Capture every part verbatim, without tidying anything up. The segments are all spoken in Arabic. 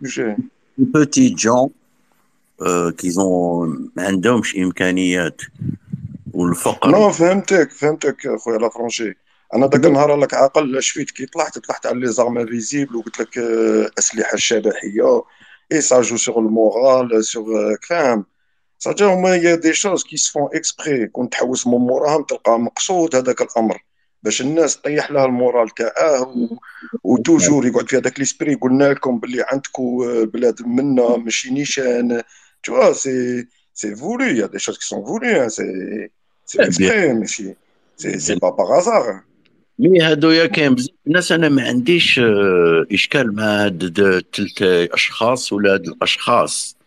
sujet. Petits gens euh, qui ont ما عندهمش إمكانيات والفقر. نو فهمتك فهمتك خويا لافرونشي. انا ذاك النهار راك عاقل شفيت كي طلعت طلعت على لي زارم فيزيبل وقلت لك آه، اسلحه الشبحيه اي سا جو سور المورال سور فاهم. صافي هما يا دي شوز كي سفون اكسبري كنت تحوس من موراهم تلقى مقصود هذاك الامر باش الناس طيح لها المورال تاعه و... وتوجور يقعد في هذاك ليسبري قلنا لكم باللي عندكم بلاد منا ماشي نيشان. tu vois c'est c'est voulu il y a des choses qui sont voulues hein. c'est c'est بيان exprès ماشي c'est c'est بيان pas par hasard hein. مي هذويا كاين بزاف الناس. انا ما عنديش آه، اشكال مع هاد د- تلت اشخاص ولا هاد الاشخاص.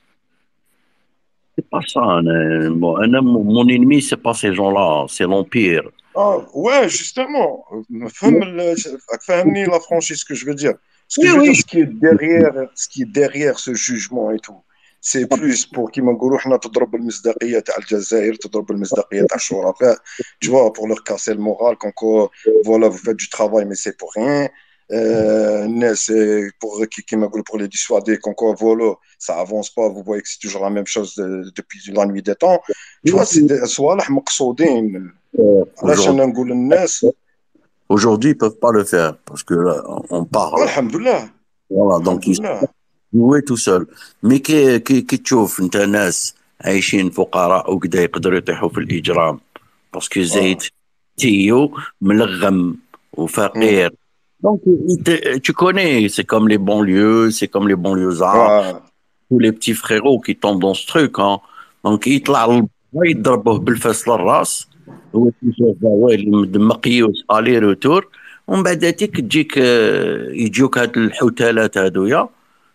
سي با سا انا مو- انا مون انمي سي با سي جون لا سي لومبير. Ah, ouais, justement, فهم ال- فهمني la franchise ce que je veux dire. Ce que وي je veux وي dire, ce qui est derrière, ce qui est derrière ce jugement et tout, c'est plus pour كيما نقولوا حنا تضرب المصداقية تاع الجزائر تضرب المصداقية تاع الشرفاء. Tu vois, pour leur casser le moral, comme quoi, voilà, vous faites du travail, mais c'est pour rien. Euh, الناس euh, pour qui كيما نقولوا pour les dissuader, comme quoi, voilà, ça avance pas, vous voyez que c'est toujours la même chose de- depuis la nuit des temps. Tu vois, c'est des صوالح مقصودين. علاش aujourd'hui انا نقول للناس aujourd'hui ils peuvent pas le faire parce que là, on parle. والحمد لله. voilà donc الحمد ils لله. jouer tout seul. مي كي كي كي تشوف انت ناس عايشين فقراء وكذا يقدروا يطيحوا في الاجرام باسكو زيت اه. تيو ملغم مم. وفقير. Donc, il te- tu connais, c'est comme les banlieues, c'est comme les banlieusards, اه. tous les petits frérots qui tombent dans ce truc. Hein. Donc, يطلع للبابا يضربوه بالفاس للراس. هو تيشوف ويلي مقيوس الي روتور. ومن بعد تيك تجيك آه، يجوك هاد الحوتالات هذويا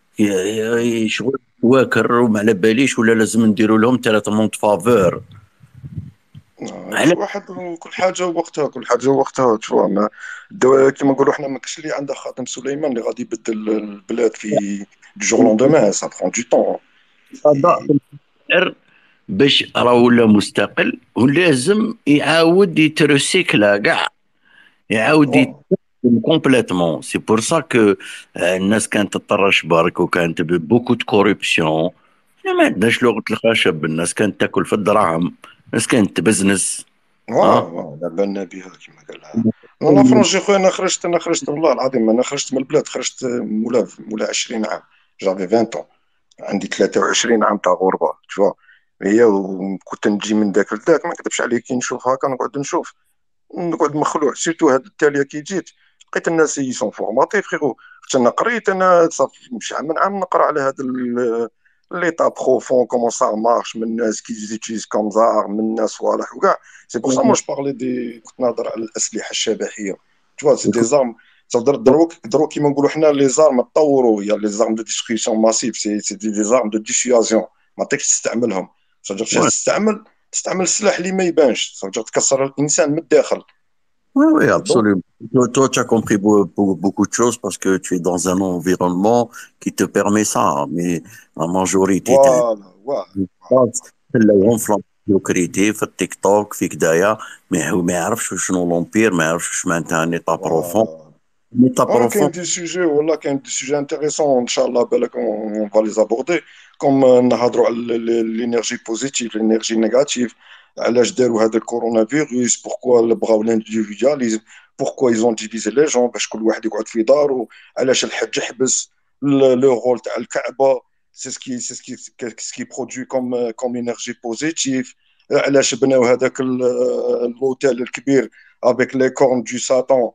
ي- شغل واكر وما على باليش ولا لازم نديروا لهم تريتمون فافور. آه، على كل واحد كل حاجه وقتها كل حاجه وقتها تشوف ما الدواء كيما نقولوا احنا ما كاش اللي عنده خاتم سليمان اللي غادي يبدل البلاد في دو جور لوندومان سا برون دو طون. القضاء في الجزائر باش راه ولا مستقل ولازم يعاود يترسيكلا كاع يعاود يتقدم كومبليتمون. سي بور سا كو الناس كانت تطرش برك وكانت بوكو دو كوربسيون. ما عندناش لغة الخشب. الناس كانت تاكل في الدراهم. الناس كانت تبزنس. واه ها واه لا بالنا بها كما قالها. انا فرونجي خويا انا خرجت انا خرجت والله العظيم انا خرجت من البلاد خرجت مولا مولا عشرين عام. جافي عشرين طون. عندي ثلاثة وعشرين عام تاع غربه تشوف. هي وكنت نجي من ذاك لذاك ما نكذبش عليك كي نشوف هكا نقعد نشوف نقعد مخلوع سيرتو هاد التاليه كي جيت لقيت الناس يسون فورماتي فريغو. حتى انا قريت انا صافي مش عام من عام نقرا على هاد ليطا بروفون كومون سا مارش من الناس كي زيتيز كوم زار من الناس صوالح وكاع. سي بور سا مو جو بارلي دي كنت نهضر على الاسلحه الشبحيه. تو سي دي زارم. صدر دروك دروك كيما نقولوا حنا لي زارم تطوروا يا لي زارم دو ديستركسيون ماسيف سي سي دي زارم دو ديسيازيون ما عطيكش تستعملهم. صدر Ouais, تستعمل تستعمل السلاح اللي ما يبانش صدر تكسر الانسان من الداخل. oui, oui, دونك absolument. Toi, toi, tu as compris beau- beau- beaucoup de choses parce que tu es dans un environnement qui te permet ça. Mais la majorité, t'as فوالا واه. تلاقيهم في الميديوكريتي في التيك توك في كدايا. ما هو ما يعرفش شنو لومبير، ما يعرفش واش معناتها نيتا بروفون. فوالا نيتا فوالا بروفون. كاين دي سوجي والله كاين دي سوجي انتريسون ان شاء الله بالك اون فا لي زابوردي كوم نهضروا على الانرجي بوزيتيف الانرجي نيجاتيف. علاش داروا هذا الكورونا فيروس بوركوا بغاو الانديفيدواليزم بوركوا ايزون ديفيزي لي جون باش كل واحد يقعد في دارو. علاش الحج حبس لو رول تاع الكعبه سي سكي سي سكي سكي برودوي كوم كوم انرجي بوزيتيف. علاش بناو هذاك الاوتيل الكبير افيك لي كورن دو ساتان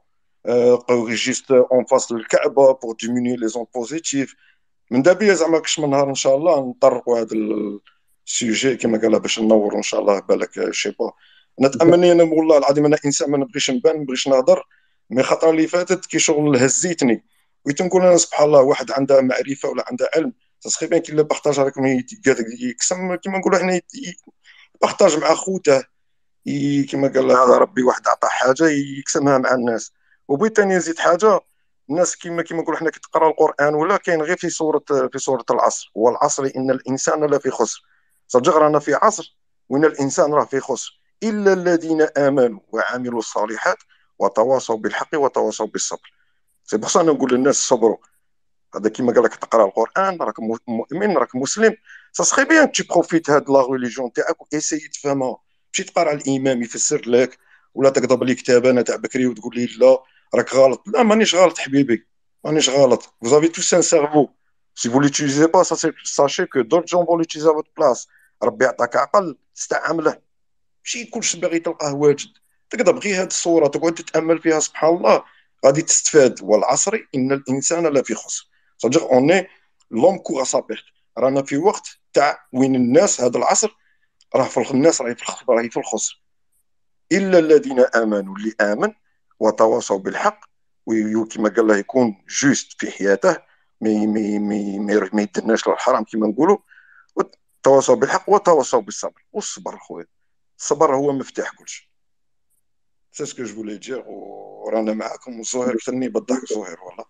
جيست اون فاس للكعبه بور ديميني لي زون بوزيتيف. من دابيا زعما كش من نهار ان شاء الله نطرقوا هذا السوجي كما قال باش ننوروا ان شاء الله بالك شي با. نتامني انا والله العظيم انا انسان ما نبغيش نبان ما نبغيش نهضر. مي خطره اللي فاتت كي شغل هزيتني بغيت نقول انا سبحان الله واحد عنده معرفه ولا عنده علم تسخي بان كي لا بارطاج هذاك يقسم كما نقولوا حنا يبارطاج مع خوته. ي- كما قال هذا ربي واحد عطاه حاجه يقسمها مع الناس. وبغيت ثاني نزيد حاجه. الناس كما كما نقول حنا كي تقرا القران ولا كاين غير في سوره في سوره العصر والعصر ان الانسان لفي خسر. صدق رانا في عصر وان الانسان راه في خسر الا الذين امنوا وعملوا الصالحات وتواصوا بالحق وتواصوا بالصبر. سي بوغ سا نقول للناس صبروا. هذا كيما قال لك تقرا القران راك مؤمن راك مسلم. سا سخي بيان تي بروفيت هاد لا ريليجيون تاعك وإيسايي تفهمها، ماشي تقرا على الامام يفسر لك ولا تقضب لي كتاب انا تاع بكري وتقول لي لا راك غلط. لا مانيش غلط حبيبي، مانيش غلط. Vous avez tous un cerveau. Si vous l'utilisez pas, sachez que d'autres gens vont l'utiliser à votre place. ربي عطاك عقل تستعمله، ماشي كلشي باغي تلقاه واجد. تقدر غير هاد الصوره تقعد تتامل فيها سبحان الله غادي تستفاد. والعصر ان الانسان لفي خسر. صدق اوني لوم كور سا بيرت. رانا في وقت تاع وين الناس هذا العصر راه في الناس راهي في الخسر، راهي في الخسر الا الذين امنوا. اللي امن وتواصوا بالحق وكما قال له يكون جوست في حياته، ما ما ما ما يدناش للحرام كما نقولوا، وتواصوا بالحق وتواصوا بالصبر. والصبر خويا، الصبر هو مفتاح كلشي. سي سكو جو فولي دير. ورانا معاكم. وزهير كثرني بالضحك زهير والله.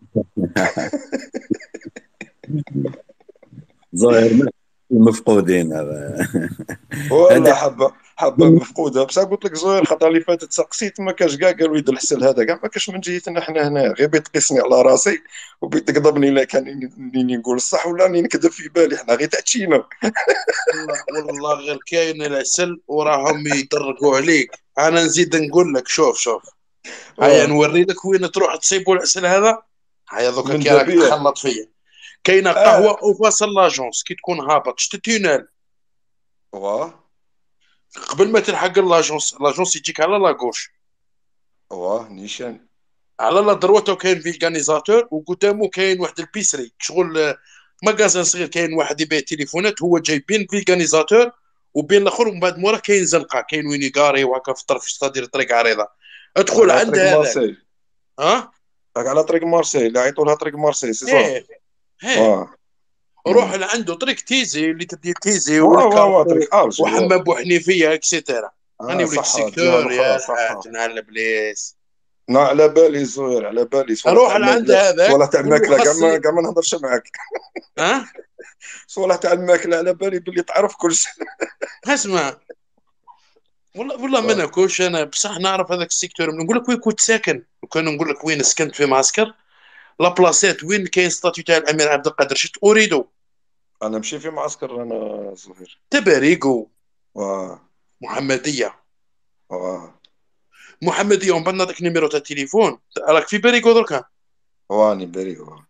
ظاهر مفقودين هذا. والله هذا حبه حبه مفقوده. بصح قلت لك زهير الخطره اللي فاتت سقسيت ما كاش كاع قال وليد الحسن هذا كاع ما كاش من جهتنا حنا هنا، غير بيتقسني على راسي وبيتقضبني لا كان اني نقول الصح ولا اني نكذب في بالي. حنا غير تعشينا. والله والله غير كاين العسل وراهم يدرقوا عليك. انا نزيد نقول لك شوف شوف، هيا اه نوري لك وين تروح تصيبوا العسل هذا. هيا دوكا من كي راك دبيه. تخلط فيا، كاينه اه قهوه او فاصل لاجونس كي تكون هابط شتي تونيل. واه قبل ما تلحق لاجونس، لاجونس يجيك على لاغوش، واه نيشان. على لا دروته كاين فيلكانيزاتور وقدامه كاين واحد البيسري شغل آه، مغازان صغير. كاين واحد يبيع تليفونات هو جاي بين فيلكانيزاتور وبين الاخر، ومن بعد مورا كاين زنقه، كاين وين يقاري وهكا في الطرف ستادير طريق عريضه. راك ادخل على عند طريق هذاك. مارسيل. ها راك على طريق مارسيل اللي عيطوا لها طريق مارسيل سي صح. ايه ايه. واه روح لعنده طريق تيزي اللي تدي تيزي واه واه واه والكارفور طريق الجي واه. وحمام بوحنيفيه اكسيتيرا. اه راني وليك صح الجهه السيكتور الاخرى يا صح. الحاج نهار البليس. نا على بالي زهير على بالي صوالح اروح تاع لعند الماكله هذاك صوالح تاع قول له الماكله كاع ما خصني. كاع ما نهضرش معاك. ها صوالح تاع الماكله على بالي باللي تعرف كل شيء. اسمع، والله والله ما ناكلش انا، بصح نعرف هذاك السيكتور. نقول لك وين كنت ساكن، وكان نقول لك وين سكنت في معسكر لا بلاسات وين كاين ستاتيو تاع الامير عبد القادر شفت اريدو انا مشي في معسكر انا زهير. تباريقو واه محمديه. واه محمديه ومن بعد نعطيك نيميرو تاع التليفون. راك في باريقو دركا. واني بري واه.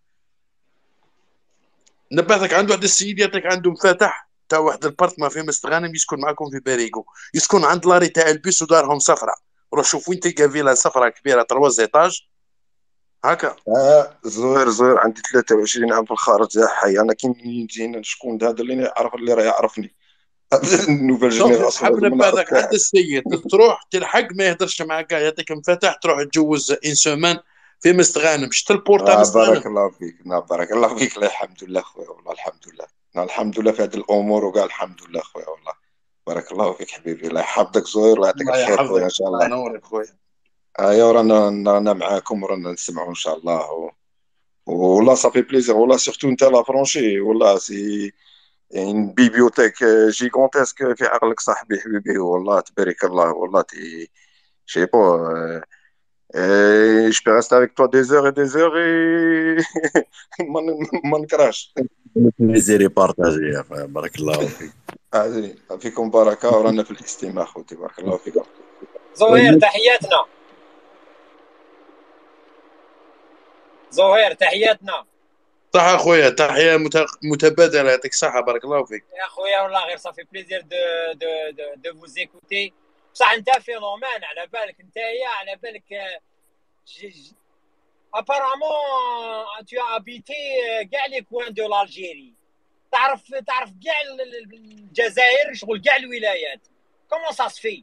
نبهتك عند واحد السيد يعطيك عنده مفاتح تاع واحد البارتما في مستغانم يسكن معكم في باريقو، يسكن عند لاري تاع البيس ودارهم صفراء. روح شوف وين تلقى فيلا صفراء كبيره تروا ايطاج هكا. آه زهير زهير عندي ثلاثة وعشرين عام في الخارج يا حي. انا كي نجي هنا شكون هذا اللي يعرف اللي راه يعرفني. النوفيل دونك جينيراسيون نحب لازم نعرف نبهك عند كاع. السيد تروح تلحق ما يهدرش معك كاع، يعطيك مفتاح تروح تجوز ان سومان في مستغانم. شفت البورتا آه بارك مستغانم. الله فيك. نعم بارك الله فيك. لا الحمد لله خويا والله الحمد لله. نعم الحمد لله في هذه الامور وكاع الحمد لله خويا والله. بارك الله فيك حبيبي. الله يحفظك زهير ويعطيك الله الخير خويا ان يحفظك شاء الله الله. ينورك خويا. ايوا رانا رانا معاكم ورانا نسمعوا ان شاء الله. و... والله صافي بليزير والله سيرتو انت لا فرونشي والله سي une bibliothèque euh, gigantesque في عقلك صاحبي حبيبي والله تبارك الله والله تي je sais pas euh, et je peux rester avec toi des heures et des heures et ما ن- ما نكرهش. بليزير بارتاجي يا أخويا. بارك الله فيك. هذه فيكم بركة ورانا في الاستماع خوتي بارك الله فيكم. زهير تحياتنا. زهير تحياتنا صح اخويا، تحيه مت- متبادله. يعطيك الصحه بارك الله فيك. يا خويا والله غير صافي بليزير دو دو دو دو فوز ايكوتي. بصح انت فينومان على بالك نتايا على بالك ابارامون تو ابيتي كاع لي كوان دو لالجيري. تعرف تعرف كاع الجزائر شغل كاع الولايات. كومون سا سفي؟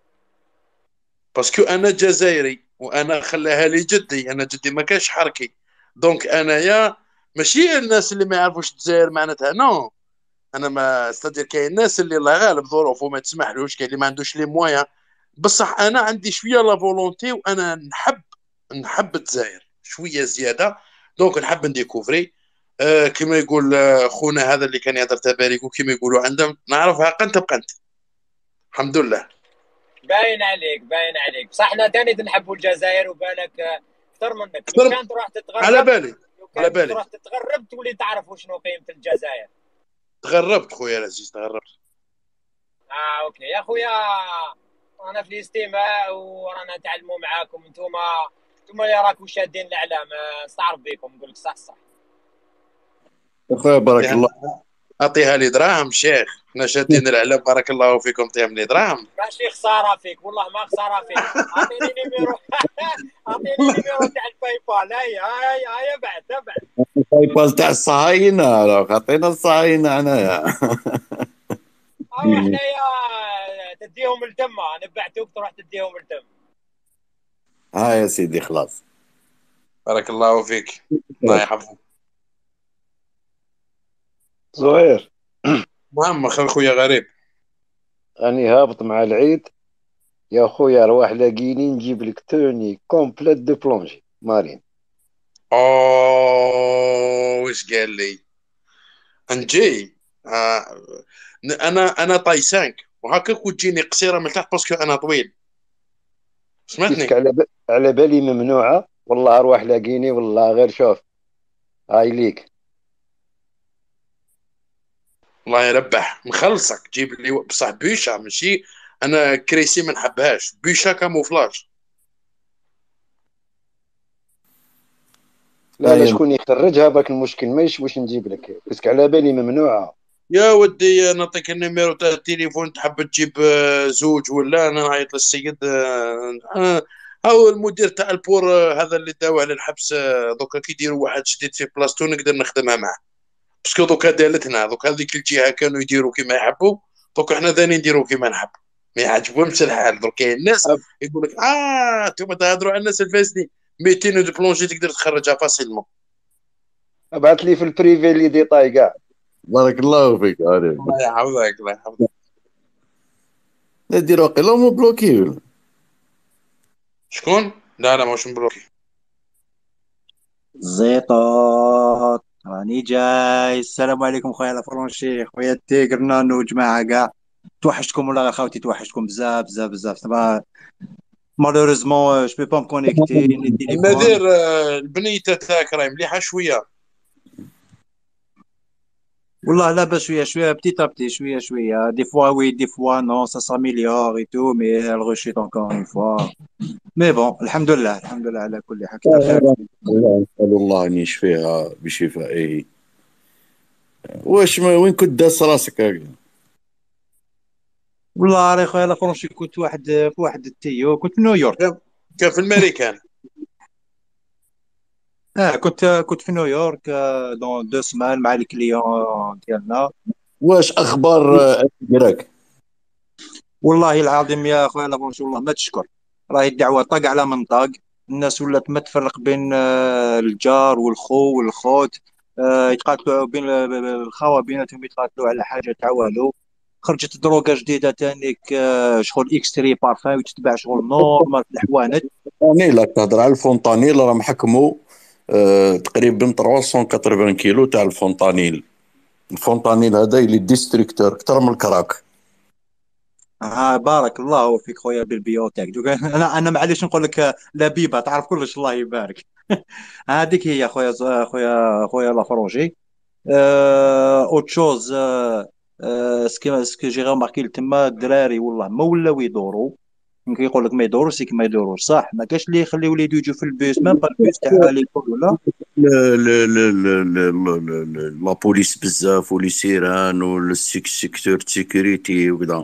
باسكو انا جزائري وانا خلاها لي جدي، انا جدي ما كانش حركي. دونك انايا ماشي الناس اللي ما يعرفوش الجزائر معناتها نو. انا ما استدير كاين الناس اللي الله غالب ظروفه ما تسمحلوش، كاين اللي ما عندوش لي مويان. بصح انا عندي شويه لا فولونتي وانا نحب نحب الجزائر شويه زياده. دونك نحب نديكوفري. آه كما يقول آه، خونا هذا اللي كان يهضر تباريكو كما يقولوا عندهم نعرفها قنت بقنت. الحمد لله. باين عليك باين عليك. بصح حنا تاني نحبوا الجزائر وبالك اكثر منك. لو اكثر كان تروح على تتغرب، بالي. لو لو على كان بالي تروح تتغرب تولي تعرف شنو قيمه الجزائر. تغربت خويا العزيز، تغربت. اه اوكي يا خويا، انا في الاستماع ورانا نتعلموا معاكم. انتوما انتوما اللي راكم شادين الاعلام، آه، نستعرف بكم، نقول لك صح صح. اخويا بارك الله. اعطيها لي دراهم شيخ، احنا شادين الاعلام، بارك الله فيكم، اعطيهم لي دراهم. ماشي خساره فيك والله، ما خساره فيك. اعطيني نيميرو اعطيني نيميرو تاع الباي بال. هيا هيا هيا بعد بعد. باي بال تاع الصهاينه، راه عطينا الصهاينه انايا. او حنايا تديهم التمه، نبعتوك تروح تديهم التم. ها يا سيدي خلاص. بارك الله فيك، الله يحفظك. زهير، مهم خل خويا غريب، راني هابط مع العيد يا خويا، روح لاقيني نجيب لك توني كومبليت دو بلونجي مارين. اوه وش قال لي نجي؟ آه. انا انا طاي سانك وهكاك، وتجيني قصيره من تحت باسكو انا طويل، قلت سمعتني؟ على ب... على بالي ممنوعه والله، روح لاقيني والله، غير شوف هاي ليك. الله يربح، مخلصك جيب لي بصح بيشا، ماشي انا كريسي ما نحبهاش، بيشا كاموفلاج. لا لا، شكون يخرجها باك المشكل، ما يشوش نجيب لك، قلت على بالي ممنوعه. يا ودي نعطيك النيميرو تاع التليفون، تحب تجيب آه، زوج ولا انا نعيط للسيد؟ آه، آه، هو المدير تاع البور، آه، هذا اللي داوه للحبس، آه، دوكا كي يديروا واحد جديد في بلاصتو نقدر نخدمها معه، باسكو دوكا دالتنا دوكا هذيك الجهه كانوا يديروا كيما يحبوا، دوكا احنا ثاني نديروا كيما نحب، ما يعجبهمش الحال. دوك كاين الناس أب... يقول لك اه انتم تهضروا على الناس الفاسدين، ميتين دو بلونجي تقدر تخرجها فاسيلمون. ابعث لي في البريفي اللي ديطاي كاع. بارك الله فيك عارف. الله يحفظك، الله يحفظك. لا دير واقيلا مو بلوكي ولا؟ شكون؟ لا لا ماهوش مبروكي. زيطات راني جاي. السلام عليكم خويا الفرنشي، خويا التيغر، نانو، جماعة كاع. توحشتكم والله خاوتي، توحشتكم بزاف بزاف بزاف. طبعا مالوريزمون جو بي با مكونيكتي لي تيليفون. النذير، آه، البنيته تاعك راهي مليحه شويه. والله لاباس شوية شوية، بتي بتي، شوية شوية، دي فوا وي دي فوا نو، سا ساميليور اي تو، مي elle rechute encore une fois. مي بون الحمد لله، الحمد لله على كل حال. كثر خير. الله نسأل الله أن يشفيها بشفائه. واش ما وين كنت داس راسك هكذا؟ والله راه خويا الفرنشي، كنت واحد في واحد التيو، كنت في نيويورك. كان كان في الامريكان. اه كنت كنت في نيويورك دون دو سمان مع الكليون ديالنا. واش اخبار آه، ديالك؟ والله العظيم يا خويا لافونش، والله ما تشكر. راهي الدعوه طاق على منطق، الناس ولات ما تفرق بين آه، الجار والخو والخوت. آه، يتقاتلوا بين الخوه بيناتهم، يتقاتلوا على حاجه تاع والو. خرجت دروغه جديده تانيك، آه، شغل اكستري بارفان، وتتباع شغل نورمال في الحوانت. الفونتانيل، راك تهضر على الفونتانيل، راه محكموا آه، تقريبا ثلاثمية وثمانين كيلو تاع الفونتانيل. الفونتانيل هذا اللي ديستريكتور اكثر من الكراك. ها بارك الله فيك خويا بالبيوتك. دوك انا انا معليش نقول لك آه، لبيبه تعرف كلش، الله يبارك. هذيك هي خويا خويا خويا لافروجي. اوت شوز، سكي سكي جي غاماركي تما الدراري والله ما ولاو يدوروا. يمكن يقول لك ما يدوروش، سيك ما يدوروش صح، ما كاش اللي يخلي وليدو يجوا في البيس، ميم با البيس تاع ليكول ولا. لا لا لا لا لا لا لا لا بوليس بزاف ولي سيران والسيكتور سيكوريتي وكذا.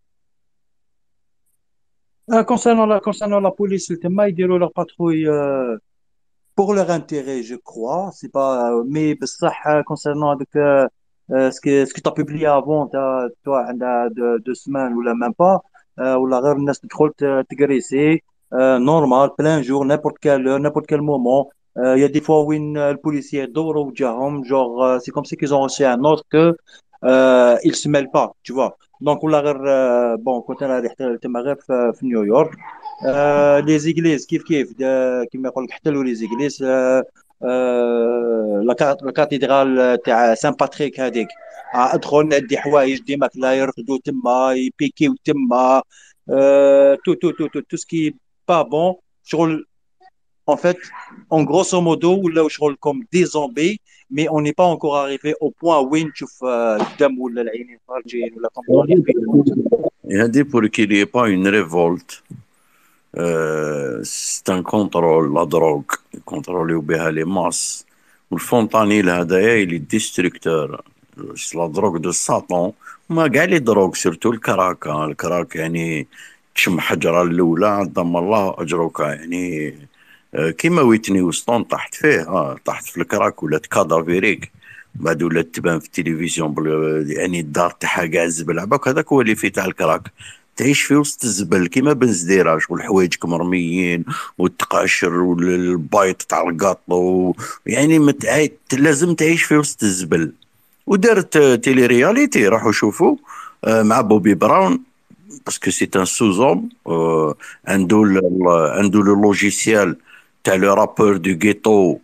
كونسيرنون لا كونسيرنون لا بوليس تما يديروا لو باتروي pour leur intérêt, je crois. C'est pas, mais بصح concernant avec euh, euh, ce que ce que tu as publié avant, t'as- toi, عندها deux, deux semaines ou là même pas, euh, ولا غير الناس تدخل ت- تجريسي euh, normal, plein jour, n'importe quelle heure, n'importe quel moment. Euh, Il y a des fois où une, le policier dort au jahom, genre euh, c'est comme si qu'ils ont reçu un ordre que euh, ils se mêlent pas, tu vois. Donc ولا غير euh, bon كنت انا رحت تما غير في في نيويورك. آه لي زيغليز كيف كيف دا- كيما يقول لك احتلوا لي زيغليز. آه آه لا لا كاتيدرال تاع سان باتريك هذيك. آه ادخل نعدي حوايج ديما لا يرقدوا تما، يبيكيو تما. آه تو تو تو تو تو سكي با بون شغل. En fait, en grosso modo, ولاو شغل comme des zombies, mais on n'est pas encore arrivé au point وين تشوف آه، الدم ولا العينين خارجين ولا comme dans les films. Et un dit pour qu'il n'y ait pas une révolte, euh, c'est un contrôle, la drogue, contrôler بها les masses. والفونتانيل هذايا il est destructeur. C'est la drogue de Satan. ما كاع لي دروغ سيرتو الكراك، ها، الكراك يعني تشم حجرة الأولى عظم الله أجرك، يعني آه، كيما ويتني وستون طاحت فيه، ها، طاحت في الكراك ولات كادافيريك، بعد ولات تبان في التلفزيون بال- يعني الدار تاعها كاع الزبل عباك، هذاك هو اللي فيه تاع الكراك، تعيش في وسط الزبل كيما بنزديرة، شغل حوايجك مرميين والتقاشر والبايط تاع القاطو، يعني متع... لازم تعيش في وسط الزبل. ودارت آه، تيلي رياليتي، راحوا شوفوا آه، مع بوبي براون باسكو سي ان سوزوم، عنده ال- عنده لو لوجيسيال تاع لو رابور دو غيتو،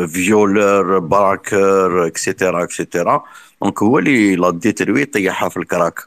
فيولور براكور اكسيتيرا اكسيتيرا، دونك هو اللي لا ديتروي طيحها في الكراك.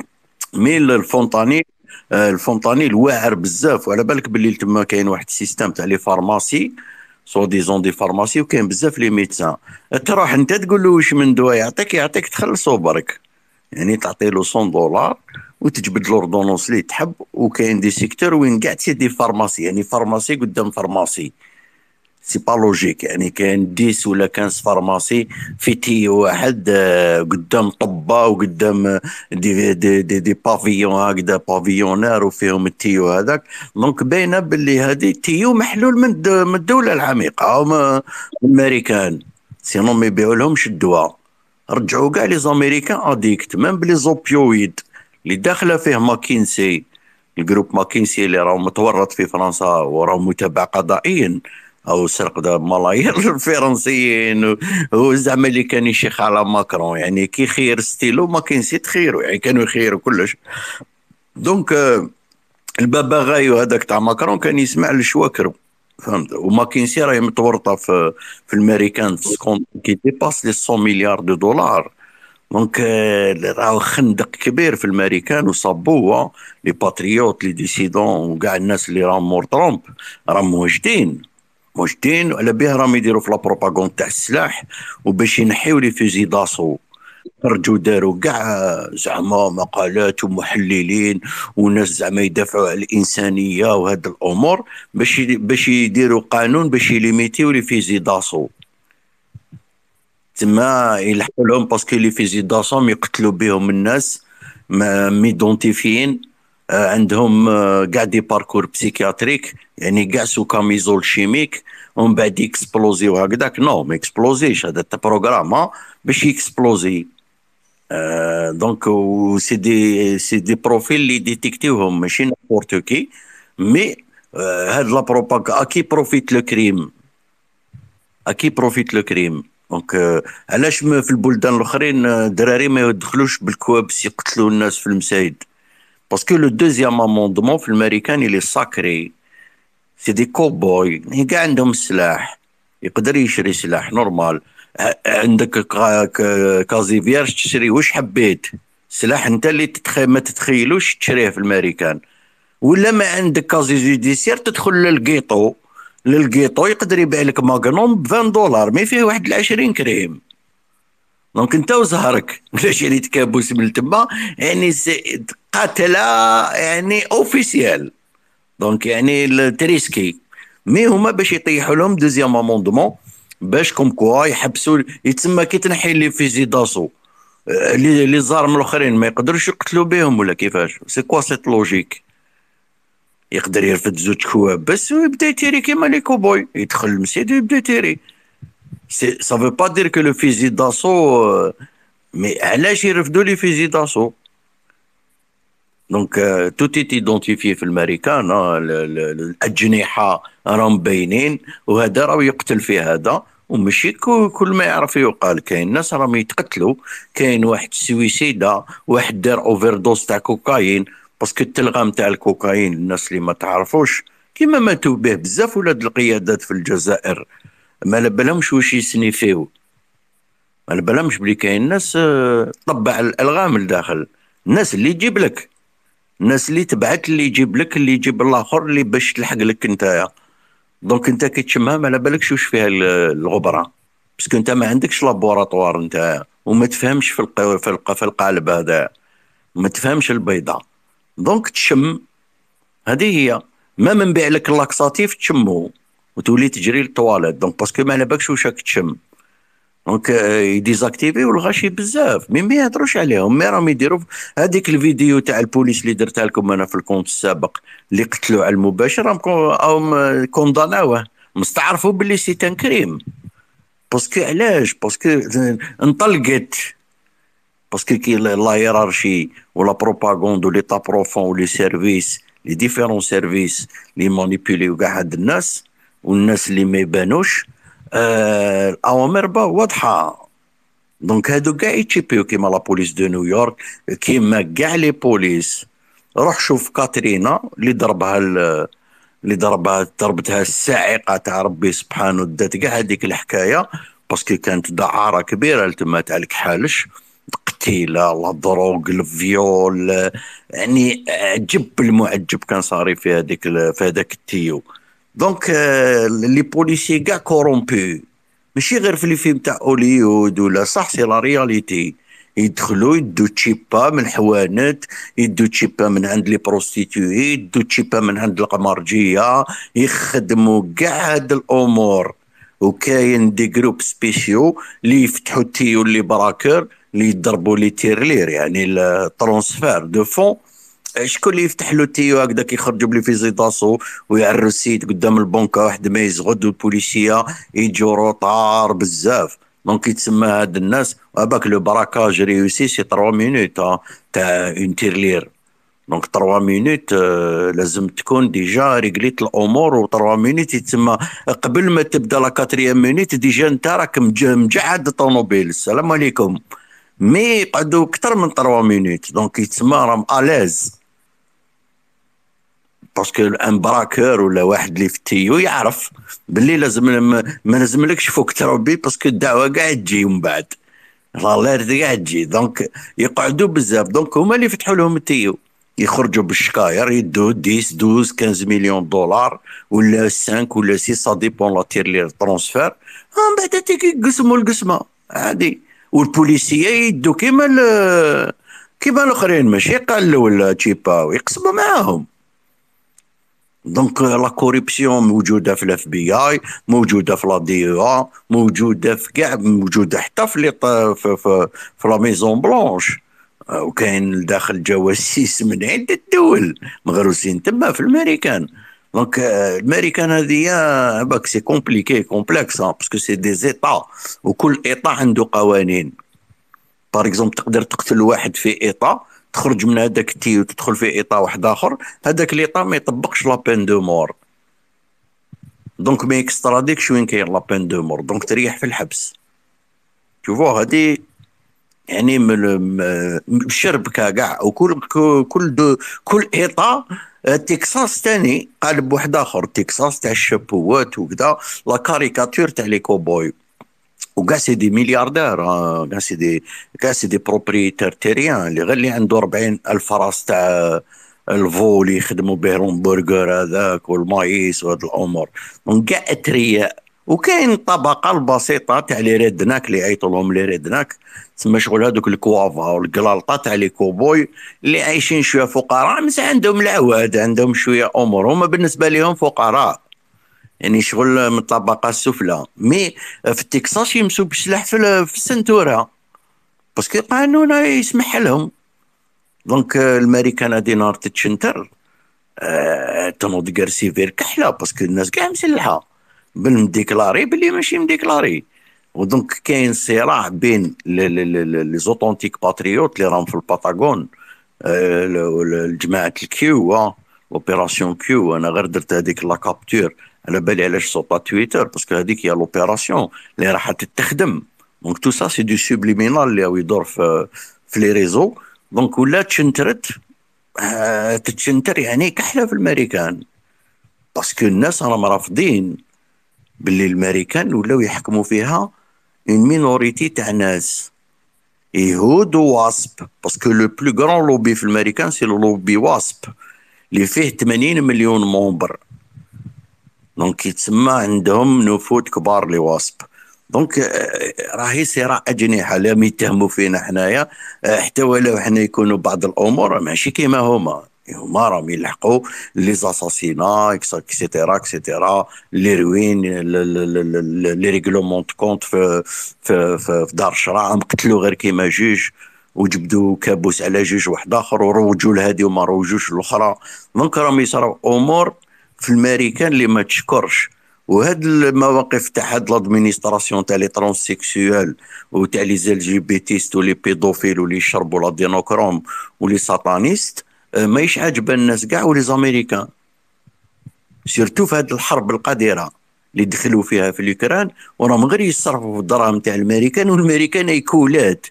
مي الفونتاني آه، الفونتاني واعر بزاف، وعلى بالك باللي تما كاين واحد السيستم تاع لي فارماسي، سو ديزون دي فارماسي، وكاين بزاف لي ميدسان، تروح انت تقول له واش من دواء يعطيك، يعطيك تخلصو برك، يعني تعطي له مية دولار وتجبد لوردونونس اللي تحب. وكاين دي سيكتور وين كاع تسي دي فارماسي، يعني فارماسي قدام فارماسي، سي با لوجيك، يعني كاين عشرة ولا خمسطاش فارماسي في تي واحد، آه، قدام طبه وقدام آه، دي دي دي, دي بافيون هكذا، بافيونير وفيهم التيو هذاك، دونك باينه باللي هذه تيو محلول من الد- من الدوله العميقه، هما الامريكان، سينو ما يبيعوا لهمش الدواء. رجعوا كاع لي زاميريكان اديكت ميم بلي زوبيويد اللي داخله فيه ماكينسي، الجروب ماكينسي اللي راهو متورط في فرنسا وراهو متابع قضائيا، او سرق دا ملايير الفرنسيين، و- هو زعما اللي كان يشيخ على ماكرون، يعني كي خير ستيلو ماكينسي تخيروا، يعني كانوا يخيروا كلش. دونك آه، الببغايو هذاك تاع ماكرون كان يسمع لشواكرو، فهمت؟ وماكينسي راهي متورطه في في الامريكان في سكون كي ديباس لي مية مليار دو دولار. دونك آه، راهو خندق كبير في الامريكان، وصابوه لي باتريوت لي ديسيدون وكاع الناس اللي راهم مور ترامب، راهم موجدين موجدين على بيه، راهم يديروا في لابروباغوند تاع السلاح، وباش ينحيو لي فيزي داسو خرجوا داروا كاع زعما مقالات ومحللين وناس زعما يدافعوا على الانسانيه وهاد الامور، باش ي- باش يديروا قانون باش يليميتيو لي فيزي داسو، تما يلحقوا لهم باسكو لي فيزي داسوم يقتلوا بهم الناس ما ميدونتيفيين، آه، عندهم آه، كاع دي باركور بسيكياتريك، يعني كاع سو كاميزول شيميك، ومن بعد يكسبلوزيو هكذاك، نو ما يكسبلوزيش، هذا تا بروغرام آه، باش يكسبلوزي. آه، دونك و سي دي سي دي بروفيل اللي ديتيكتيوهم ماشي نابورت كي، مي آه، هاد لا بروباغ اكي بروفيت لو كريم، اكي بروفيت لو كريم. دونك آه، علاش ما في البلدان الاخرين آه، الدراري ما يدخلوش بالكوابس يقتلوا الناس في المساجد؟ باسكو لو دوزيام اموندمون في الامريكان اللي ساكري، سي دي كوبوي، هي كاع عندهم السلاح، يقدر يشري سلاح نورمال. ع- عندك كا- كا- كازي فيرج تشري واش حبيت، سلاح انت اللي تتخيل ما تتخيلوش تشريه في الامريكان. ولا ما عندك كازي جوديسير تدخل للقيطو، للقيطو يقدر يبيع لك ماغنوم ب عشرين دولار ما فيه واحد عشرين كريم. دونك انت وزهرك باش شريت كابوس من تما، يعني سي- قاتله يعني اوفيسيال، دونك يعني التريسكي، مي هما باش يطيحوا لهم دوزيام اموندمون باش كوم كوا يحبسوا، يتسمى كي تنحي لي فيزي داسو آه، لي لي زارم الاخرين ما يقدروش يقتلوا بهم، ولا كيفاش؟ سي كوا سيت لوجيك؟ يقدر يرفد زوج كواب بس ويبدا يتيري كيما لي كوبوي، يدخل المسجد ويبدا يتيري. سي سا فو با دير كو لو فيزي داسو آه، مي علاش يرفدوا لي فيزي داسو؟ دونك تو ايت ايدونتيفي في الامريكان، آه، ال- ال- الاجنحه راهم باينين، وهذا راه يقتل في هذا، وماشي كو- كل ما يعرف يقال، كاين ناس راهم يتقتلوا، كاين واحد سويسيدا، واحد دار اوفر دوز تاع كوكايين، باسكو التلغام تاع الكوكايين الناس اللي ما تعرفوش كيما ماتوا به بزاف ولاد القيادات في الجزائر، ما على بالهمش واش يسنيفيو، ما على بالهمش بلي كاين ناس آه، طبع الالغام لداخل، الناس اللي يجيب لك، الناس اللي تبعك اللي يجيب لك، اللي يجيب الاخر اللي باش تلحق لك نتايا. دونك انت كي تشمها ما على بالكش واش فيها ال- الغبره، باسكو انت ما عندكش لابوراتوار انت، وما تفهمش في الق... في الق... في القالب هذا، ما تفهمش البيضه. دونك تشم، هذه هي. ما من بيع لك اللاكساتيف تشمو وتولي تجري للطواليت، دونك باسكو ما على بالكش واش راك تشم. دونك آه، يديزاكتيفيو الغاشي بزاف، مي ما يهضروش عليهم، مي راهم يديروا هذيك الفيديو تاع البوليس اللي درتها لكم انا في الكونت السابق، اللي قتلوا على المباشر، راهم كو- راهم كونداناوه، مستعرفوا باللي سي تان كريم. باسكو علاش؟ باسكو انطلقت، باسكو كي لا لا هيرارشي ولا بروباغوند ولي تا بروفون ولي سيرفيس، لي ديفيرون سيرفيس اللي مانيبيوليو كاع هاد الناس، والناس اللي ما يبانوش، آه الاوامر با واضحه. دونك هادو كاع يتشيبيو كيما لا بوليس دو نيويورك، كيما كاع لي بوليس. روح شوف كاترينا اللي ضربها ال- اللي ضربها ضربتها الصاعقه تاع ربي سبحانه، دات كاع هذيك الحكايه، باسكو كانت دعاره كبيره تما تاع الكحالش، قتيله، لا دروغ، الفيول، يعني عجب المعجب كان صاري في هذيك ال- في هذاك التيو. دونك آه، لي بوليسي كاع كورومبي، ماشي غير في لي فيلم تاع هوليوود ولا، صح سي لا رياليتي. يدخلوا يدو تشيبا من الحوانت، يدو تشيبا من عند لي بروستيتوي، يدو تشيبا من عند القمرجيه، يخدموا كاع هاد الامور. وكاين دي جروب سبيسيو اللي يفتحوا التيو اللي براكر، اللي يضربوا لي تيرلير، يعني الترونسفير دو فون. شكون اللي يفتح له تيو هكذاك يخرجوا بلي فيزي داسو ويعروا السيد قدام البنكه، واحد ما يزغد، والبوليسيه يجوا روطار بزاف. دونك يتسمى هاد الناس هذاك لو براكاج ريوسي سي ثلاث مينوت آه، تاع اون تيرلير. دونك ثلاث مينوت آه، لازم تكون ديجا ريغليت الامور، و3 مينوت يتسمى قبل ما تبدا لا كاتريام مينوت ديجا انت راك مج- مجعد الطوموبيل، السلام عليكم. مي يقعدوا اكثر من ثلاث مينوت، دونك يتسمى راهم الاز. باسكو ان براكور ولا واحد اللي في التيو يعرف باللي لازم ما, ما لازملكش فوق تربي، باسكو الدعوه كاع تجي من بعد، الاليرت كاع تجي. دونك يقعدوا بزاف، دونك هما اللي فتحوا لهم التيو، يخرجوا بالشكاير يدوا عشرة اثنا عشر خمسة مليون دولار ولا خمسة ولا ستة، سا ديبون لا تير لي ترونسفير. من بعد تيك يقسموا القسمه عادي. والبوليسيه يدوا كيما ال- كيما الاخرين، ماشي قال ولا تشيبا، ويقسموا معاهم. دونك لا كوريبسيون موجوده في الاف بي اي، موجوده في لا دي او، موجوده في كاع، موجوده حتى في لي ط- في في, في لا ميزون بلونش. آه، وكاين داخل جواسيس من عده دول مغروسين تما في الامريكان. دونك آه، الامريكان هذه آه، باك سي كومبليكي كومبلكس، باسكو سي دي زيتا، وكل ايطا عنده قوانين. بار اكزومبل تقدر تقتل واحد في ايطا، تخرج من هذاك التي وتدخل في ايطا واحد اخر، هذاك الايطا ما يطبقش لا بين دو مور، دونك ما يكستراديكش وين كاين لا بين دو مور، دونك تريح في الحبس. شوفوا هذه يعني من م- مشربكه كاع، وكل كل كل دو كل ايطا. آه، تكساس تاني قالب واحد اخر، تكساس تاع الشابوات وكذا، لا كاريكاتور تاع لي كوبوي، وكاع سي دي ملياردير، آه، كاع سي دي كاع سي دي بروبريتير تيريان، اللي غير اللي عنده أربعين ألف راس تاع الفو اللي يخدموا به الهمبرجر هذاك والمايس وهاد الامور. دونك كاع اثرياء. وكاين الطبقه البسيطه تاع لي ريدناك اللي يعيطوا لهم لي ريدناك، تسمى شغل هذوك الكوافا والقلالطه تاع لي كوبوي، اللي عايشين شويه فقراء، بس عندهم العواد، عندهم شويه امور، هما بالنسبه لهم فقراء، يعني شغل من الطبقه السفلى. مي في التكساس يمسوا بالسلاح في ال- في السنتوره، باسكو القانون يسمح لهم. دونك آه، الماريكان هادي نهار تتشنتر، آه، تنوض كار سيفير كحله، باسكو الناس كاع مسلحه بالمديكلاري باللي ماشي مديكلاري. ودونك كاين صراع بين لي لي- لي- لي زوتونتيك باتريوت اللي راهم في الباتاغون، آه، ال- ال- جماعه الكيو، آه، لوبيراسيون كيو. انا غير درت هذيك لا كابتور، على بالي علاش صوتا تويتر، باسكو هذيك هي لوبيراسيون اللي راح تتخدم. دونك تو سا سي دو سوبليمينال اللي هو يدور في في لي ريزو. دونك ولا تشنترت، آه، تتشنتر يعني كحله في الامريكان، باسكو الناس راهم رافضين باللي الامريكان ولاو يحكموا فيها اون مينوريتي تاع ناس يهود وواسب. باسكو لو بلو غران لوبي في الامريكان سي لو لوبي واسب، اللي فيه ثمانين مليون ممبر. دونك يتسمى عندهم نفوذ كبار لي واسب. دونك آه، راهي صراع اجنحه، لا يتهموا فينا حنايا آه، حتى ولو حنا يكونوا بعض الامور ماشي كيما هما هما راهم يلحقوا لي زاساسينا اكسيتيرا اكسيتيرا لي روين لي ريغلومون كونت في في في في دار الشرع قتلوا غير كيما جوج وجبدوا كابوس على جوج واحد اخر وروجوا لهذه وما روجوش الاخرى. دونك راهم يصراو امور في الامريكان اللي ما تشكرش. وهاد المواقف تاع هاد لادمينستراسيون تاع لي ترانسيكسيوال وتاع لي زال جي بي تيست ولي بيدوفيل ولي يشربوا لا دينوكروم ولي ساتانيست آه، ماهيش عاجبه الناس كاع ولي زاميريكان، سيرتو في هاد الحرب القذره اللي دخلوا فيها في اليوكران وراهم غير يصرفوا في الدراهم تاع الامريكان والامريكان يكولات.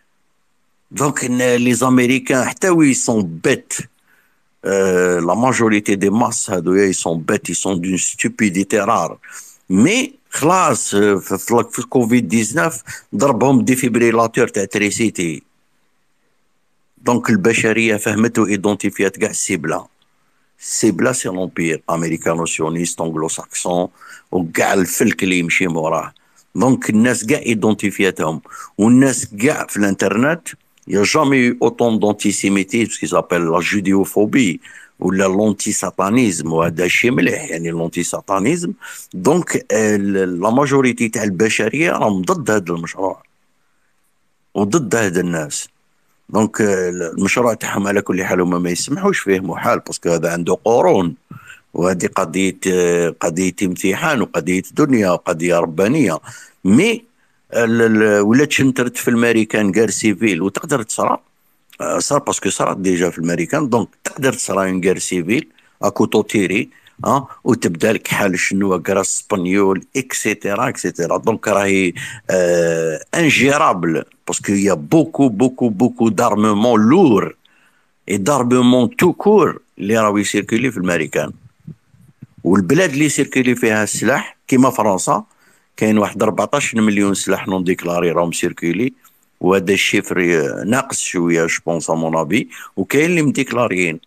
دونك لي زاميريكان حتى وي سون بيت Euh, la majorité des masses هذويا ils sont bêtes, ils sont d'une stupidité rare. مي خلاص آه، في في في كوفيد تسعطاش ضربهم ديفيبريلاتور تاع تريسيتي. دونك البشريه فهمت وايدونتيفيات كاع السيبلا. السيبلا سي لومبير امريكانو سيونيست انجلو ساكسون وكاع الفلك اللي يمشي موراه. دونك الناس كاع ايدونتيفياتهم والناس كاع في الانترنت. Il n'y a jamais eu autant d'antisémitisme, ce qu'ils appellent la judéophobie ou la l'antisatanisme وهذا الشيء مليح يعني l'antisatanisme. دونك لا ماجوريتي تاع البشريه راهم ضد هذا المشروع وضد هاد الناس. دونك المشروع تاعهم على كل حال هما ما يسمحوش فيه محال باسكو هذا عنده قرون وهذه قضيه قضيه امتحان وقضيه دنيا وقضيه ربانيه. مي ولات شنترت في الامريكان غير سيفيل وتقدر تصرا آه، صار باسكو صارت ديجا في الامريكان. دونك تقدر تصرا اون غير سيفيل اكوتو تيري اه وتبدا لك حال شنو غرا اسبانيول اكسيتيرا اكسيتيرا. دونك راهي آه انجيرابل باسكو يا بوكو بوكو بوكو دارممون لور اي دارممون تو كور اللي راهو يسيركولي في الامريكان. والبلاد اللي يسيركولي فيها السلاح كيما فرنسا كاين واحد أربعطاش مليون سلاح نون ديكلاري راهم سيركولي وهذا الشيفر ناقص شويه جو بونس ا مون افي. وكاين اللي مديكلاريين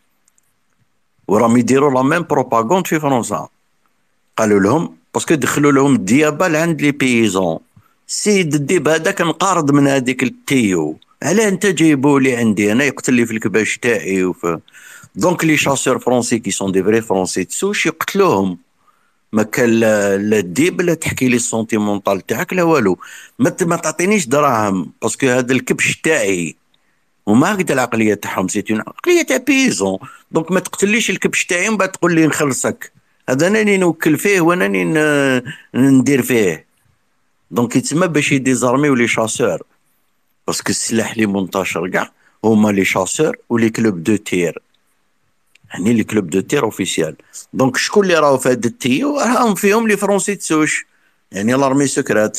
وراهم يديروا لا ميم بروباغوند في فرنسا. قالوا لهم باسكو دخلوا لهم الديابه لعند لي بيزون. السيد الديب هذاك نقارض من هذيك التيو علاه انت جايبو لي عندي انا يقتل لي في الكباش تاعي وف... دونك لي شاسور فرونسي كي سون دي فري فرونسي تسوش يقتلوهم. ما كان لا لا الديب لا تحكي لي السونتيمونطال تاعك لا والو. ما ت- ما تعطينيش دراهم باسكو هذا الكبش تاعي. وما هكذا العقليه تاعهم سيتون عقليه تاع بيزون. دونك ما تقتليش الكبش تاعي ومن بعد تقول لي نخلصك. هذا انا اللي نوكل فيه وانا اللي ن- ندير فيه. دونك يتسمى باش يديزارمي ولي شاسور باسكو السلاح اللي منتشر كاع هما لي شاسور ولي كلوب دو تير يعني لي كلوب دو تير اوفيسيال. دونك شكون اللي راهو في هاد التيو راهم فيهم لي فرونسي تسوش يعني لارمي سكرات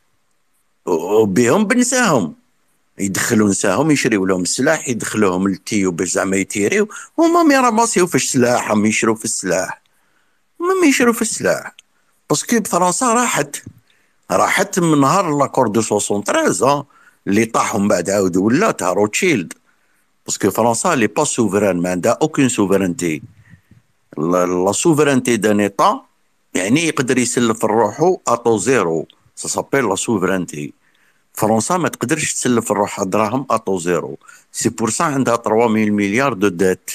وبهم بنساهم يدخلوا نساهم يشريو لهم السلاح يدخلوهم للتيو باش زعما يتيريو هما ما يرماسيو في السلاح هم يشرو في السلاح هما ما يشرو في السلاح باسكو فرنسا راحت راحت من نهار لاكور دو ثلاثة وستين اللي طاح من بعد عاود ولات روتشيلد باسكو فرنسا لي با سوفران ما عندها اوكين سوفرانتي. لا سوفرانتي دان ايطا يعني يقدر يسلف روحو اتو زيرو سا سابيل لا سوفرانتي. فرنسا ما تقدرش تسلف روحها دراهم اتو زيرو سي بور سا عندها ثلاثمية مليار دو دات.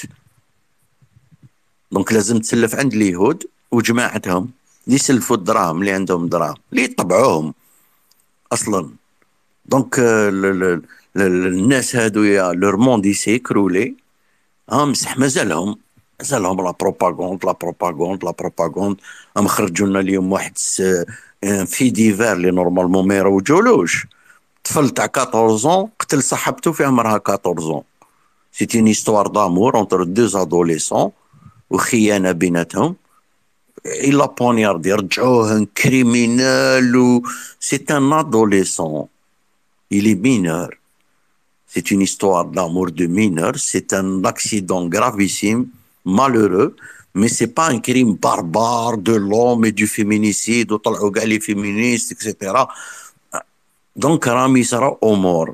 دونك لازم تسلف عند اليهود وجماعتهم اللي يسلفوا الدراهم اللي عندهم دراهم اللي يطبعوهم اصلا. دونك ال- ال- ال- الناس هادو يا لور موند يسيكرولي ها مسح مازالهم مازالهم لا بروباغوند لا بروباغوند لا بروباغوند. هم خرجوا لنا اليوم واحد س- ان في ديفار اللي نورمالمون ما يروجولوش. طفل تاع أربعطاش قتل صاحبته في عمرها أربعطاش. سيتي اون هيستوار دامور اونتر دو ادوليسون وخيانه بيناتهم. إلا بونياردي رجعوه كريمينال و سي ان ادوليسون il est mineur. C'est une histoire d'amour de mineur. C'est un accident gravissime, malheureux, mais c'est pas un crime barbare de l'homme et du féminicide وطلعوا كاع لي féministes et cetera. دونك راهم يصراو امور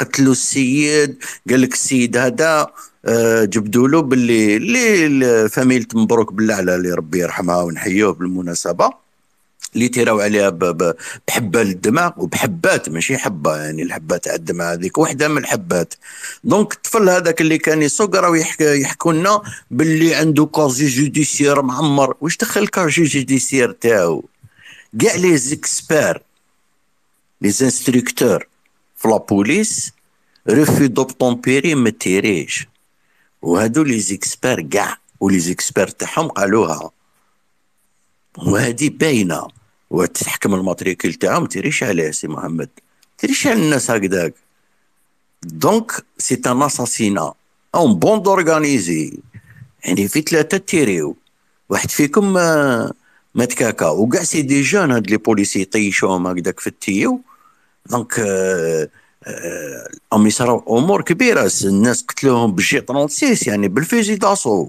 قتلوا السيد، قال لك السيد هذا آه، جبدوا له باللي اللي فاميلة مبروك بالله اللي ربي يرحمها ونحيوه بالمناسبة، اللي تيراو عليها ب- ب- بحبه للدماغ وبحبات ماشي حبه، يعني الحبه تاع الدماغ هذيك وحده من الحبات. دونك الطفل هذاك اللي كان يسوق راهو يحكي يحكوا لنا باللي عنده كازي جوديسيير معمر. واش دخل كازي جوديسيير تاعو؟ كاع لي زيكسبير لي انستركتور في لابوليس ريفي دوبتومبيري ما تيريش، وهادو لي زيكسبير كاع ولي زيكسبير تاعهم قالوها، وهذه باينه. وتحكم الماتريكل تاعهم تيريش عليه سي محمد، تيريش على الناس هكذاك. دونك سي ان اساسينا اون بون دورغانيزي، يعني في ثلاثه تيريو، واحد فيكم ما ما تكاكا. وكاع سي دي جون هاد لي بوليسي يطيشوهم هكذاك في التيو. دونك آه آه هم يصراو امور كبيره، الناس قتلوهم بالجي ستة وثلاثين يعني بالفيزي داسو،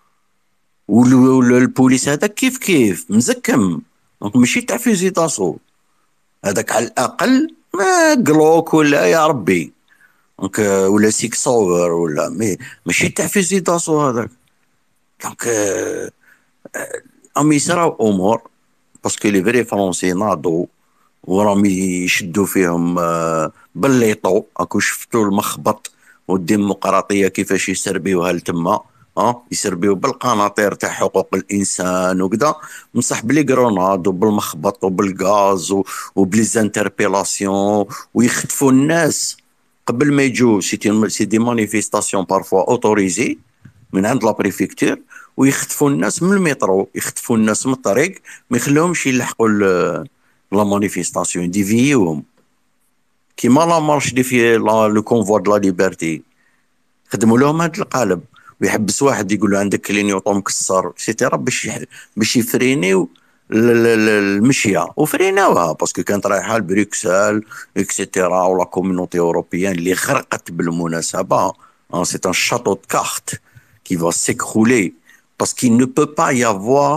والبوليس هذاك كيف كيف مزكم. دونك ماشي تاع فيزي داسو، هذاك على الاقل ما جلوك ولا يا ربي دونك آه، ولا سيك ساور ولا مي ماشي تاع فيزي داسو هذاك. دونك آه، هم يصراو امور باسكو لي فري فرونسي ناضوا وراهم يشدوا فيهم آه، بالليطو. اكو شفتوا المخبط والديمقراطيه كيفاش يسربيوها لتما، اه يسربيو بالقناطير تاع حقوق الانسان وكذا، مصح بلي كروناد وبالمخبط وبالغاز و- وبليزانتربيلاسيون، ويخطفوا الناس قبل ما يجوا. سيتي سي دي مانيفيستاسيون بارفوا اوتوريزي من عند لا بريفيكتور، ويخطفوا الناس من المترو، يخطفوا الناس من الطريق، ما يخلوهمش يلحقوا ل- لا مانيفيستاسيون، ديفيوهم كيما لا مارش دي في لا لو كونفوا دو لا ليبرتي. خدموا لهم هذا القالب، ويحبس واحد يقول له عندك كلينيوطو مكسر سيتيرا باش يح- باش يفرينيو ال- ال- ال- المشيه، وفريناوها باسكو كانت رايحه لبروكسل اكسيتيرا ولا كوميونيتي اوروبيان اللي غرقت بالمناسبه. سي ان شاتو دو كارت qui va s'écrouler parce qu'il ne peut pas y avoir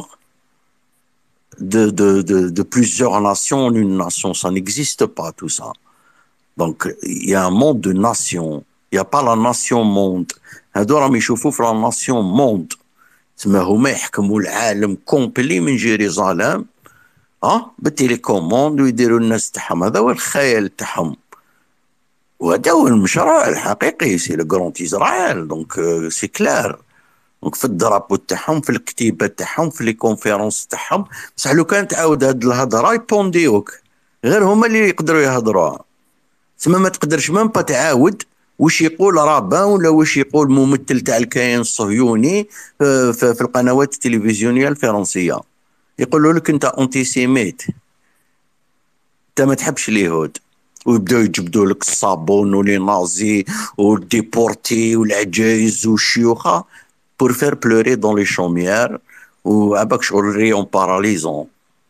de, de, de, de plusieurs nations en une nation, ça n'existe pas tout ça. Donc il y a un monde de nations, il n'y a pas la nation monde. هادو راهم يشوفوا في لا ناسيون موند، تسمى هما يحكموا العالم كومبلي من جيروزالم اه بالتيليكوموند ويديروا الناس تاعهم. هذا هو الخيال تاعهم، وهذا هو المشروع الحقيقي، سي لو كرونت اسرائيل. دونك سي كلار. دونك في الدرابو تاعهم، في الكتيبه تاعهم، في لي كونفيرونس تاعهم. بصح لو كان تعاود هاد الهضره يبونديوك، غير هما اللي يقدروا يهضروها. تسمى ما تقدرش مام با تعاود واش يقول رابان ولا واش يقول ممثل تاع الكيان الصهيوني آه، في في القنوات التلفزيونيه الفرنسيه. يقولوا لك انت انتيسيميت، انت ما تحبش اليهود، ويبداو يجبدوا لك الصابون ولي نازي والديبورتي والعجايز والشيوخه بور فير بلوري دون لي شوميير. وعباك شغل ريون باراليزون،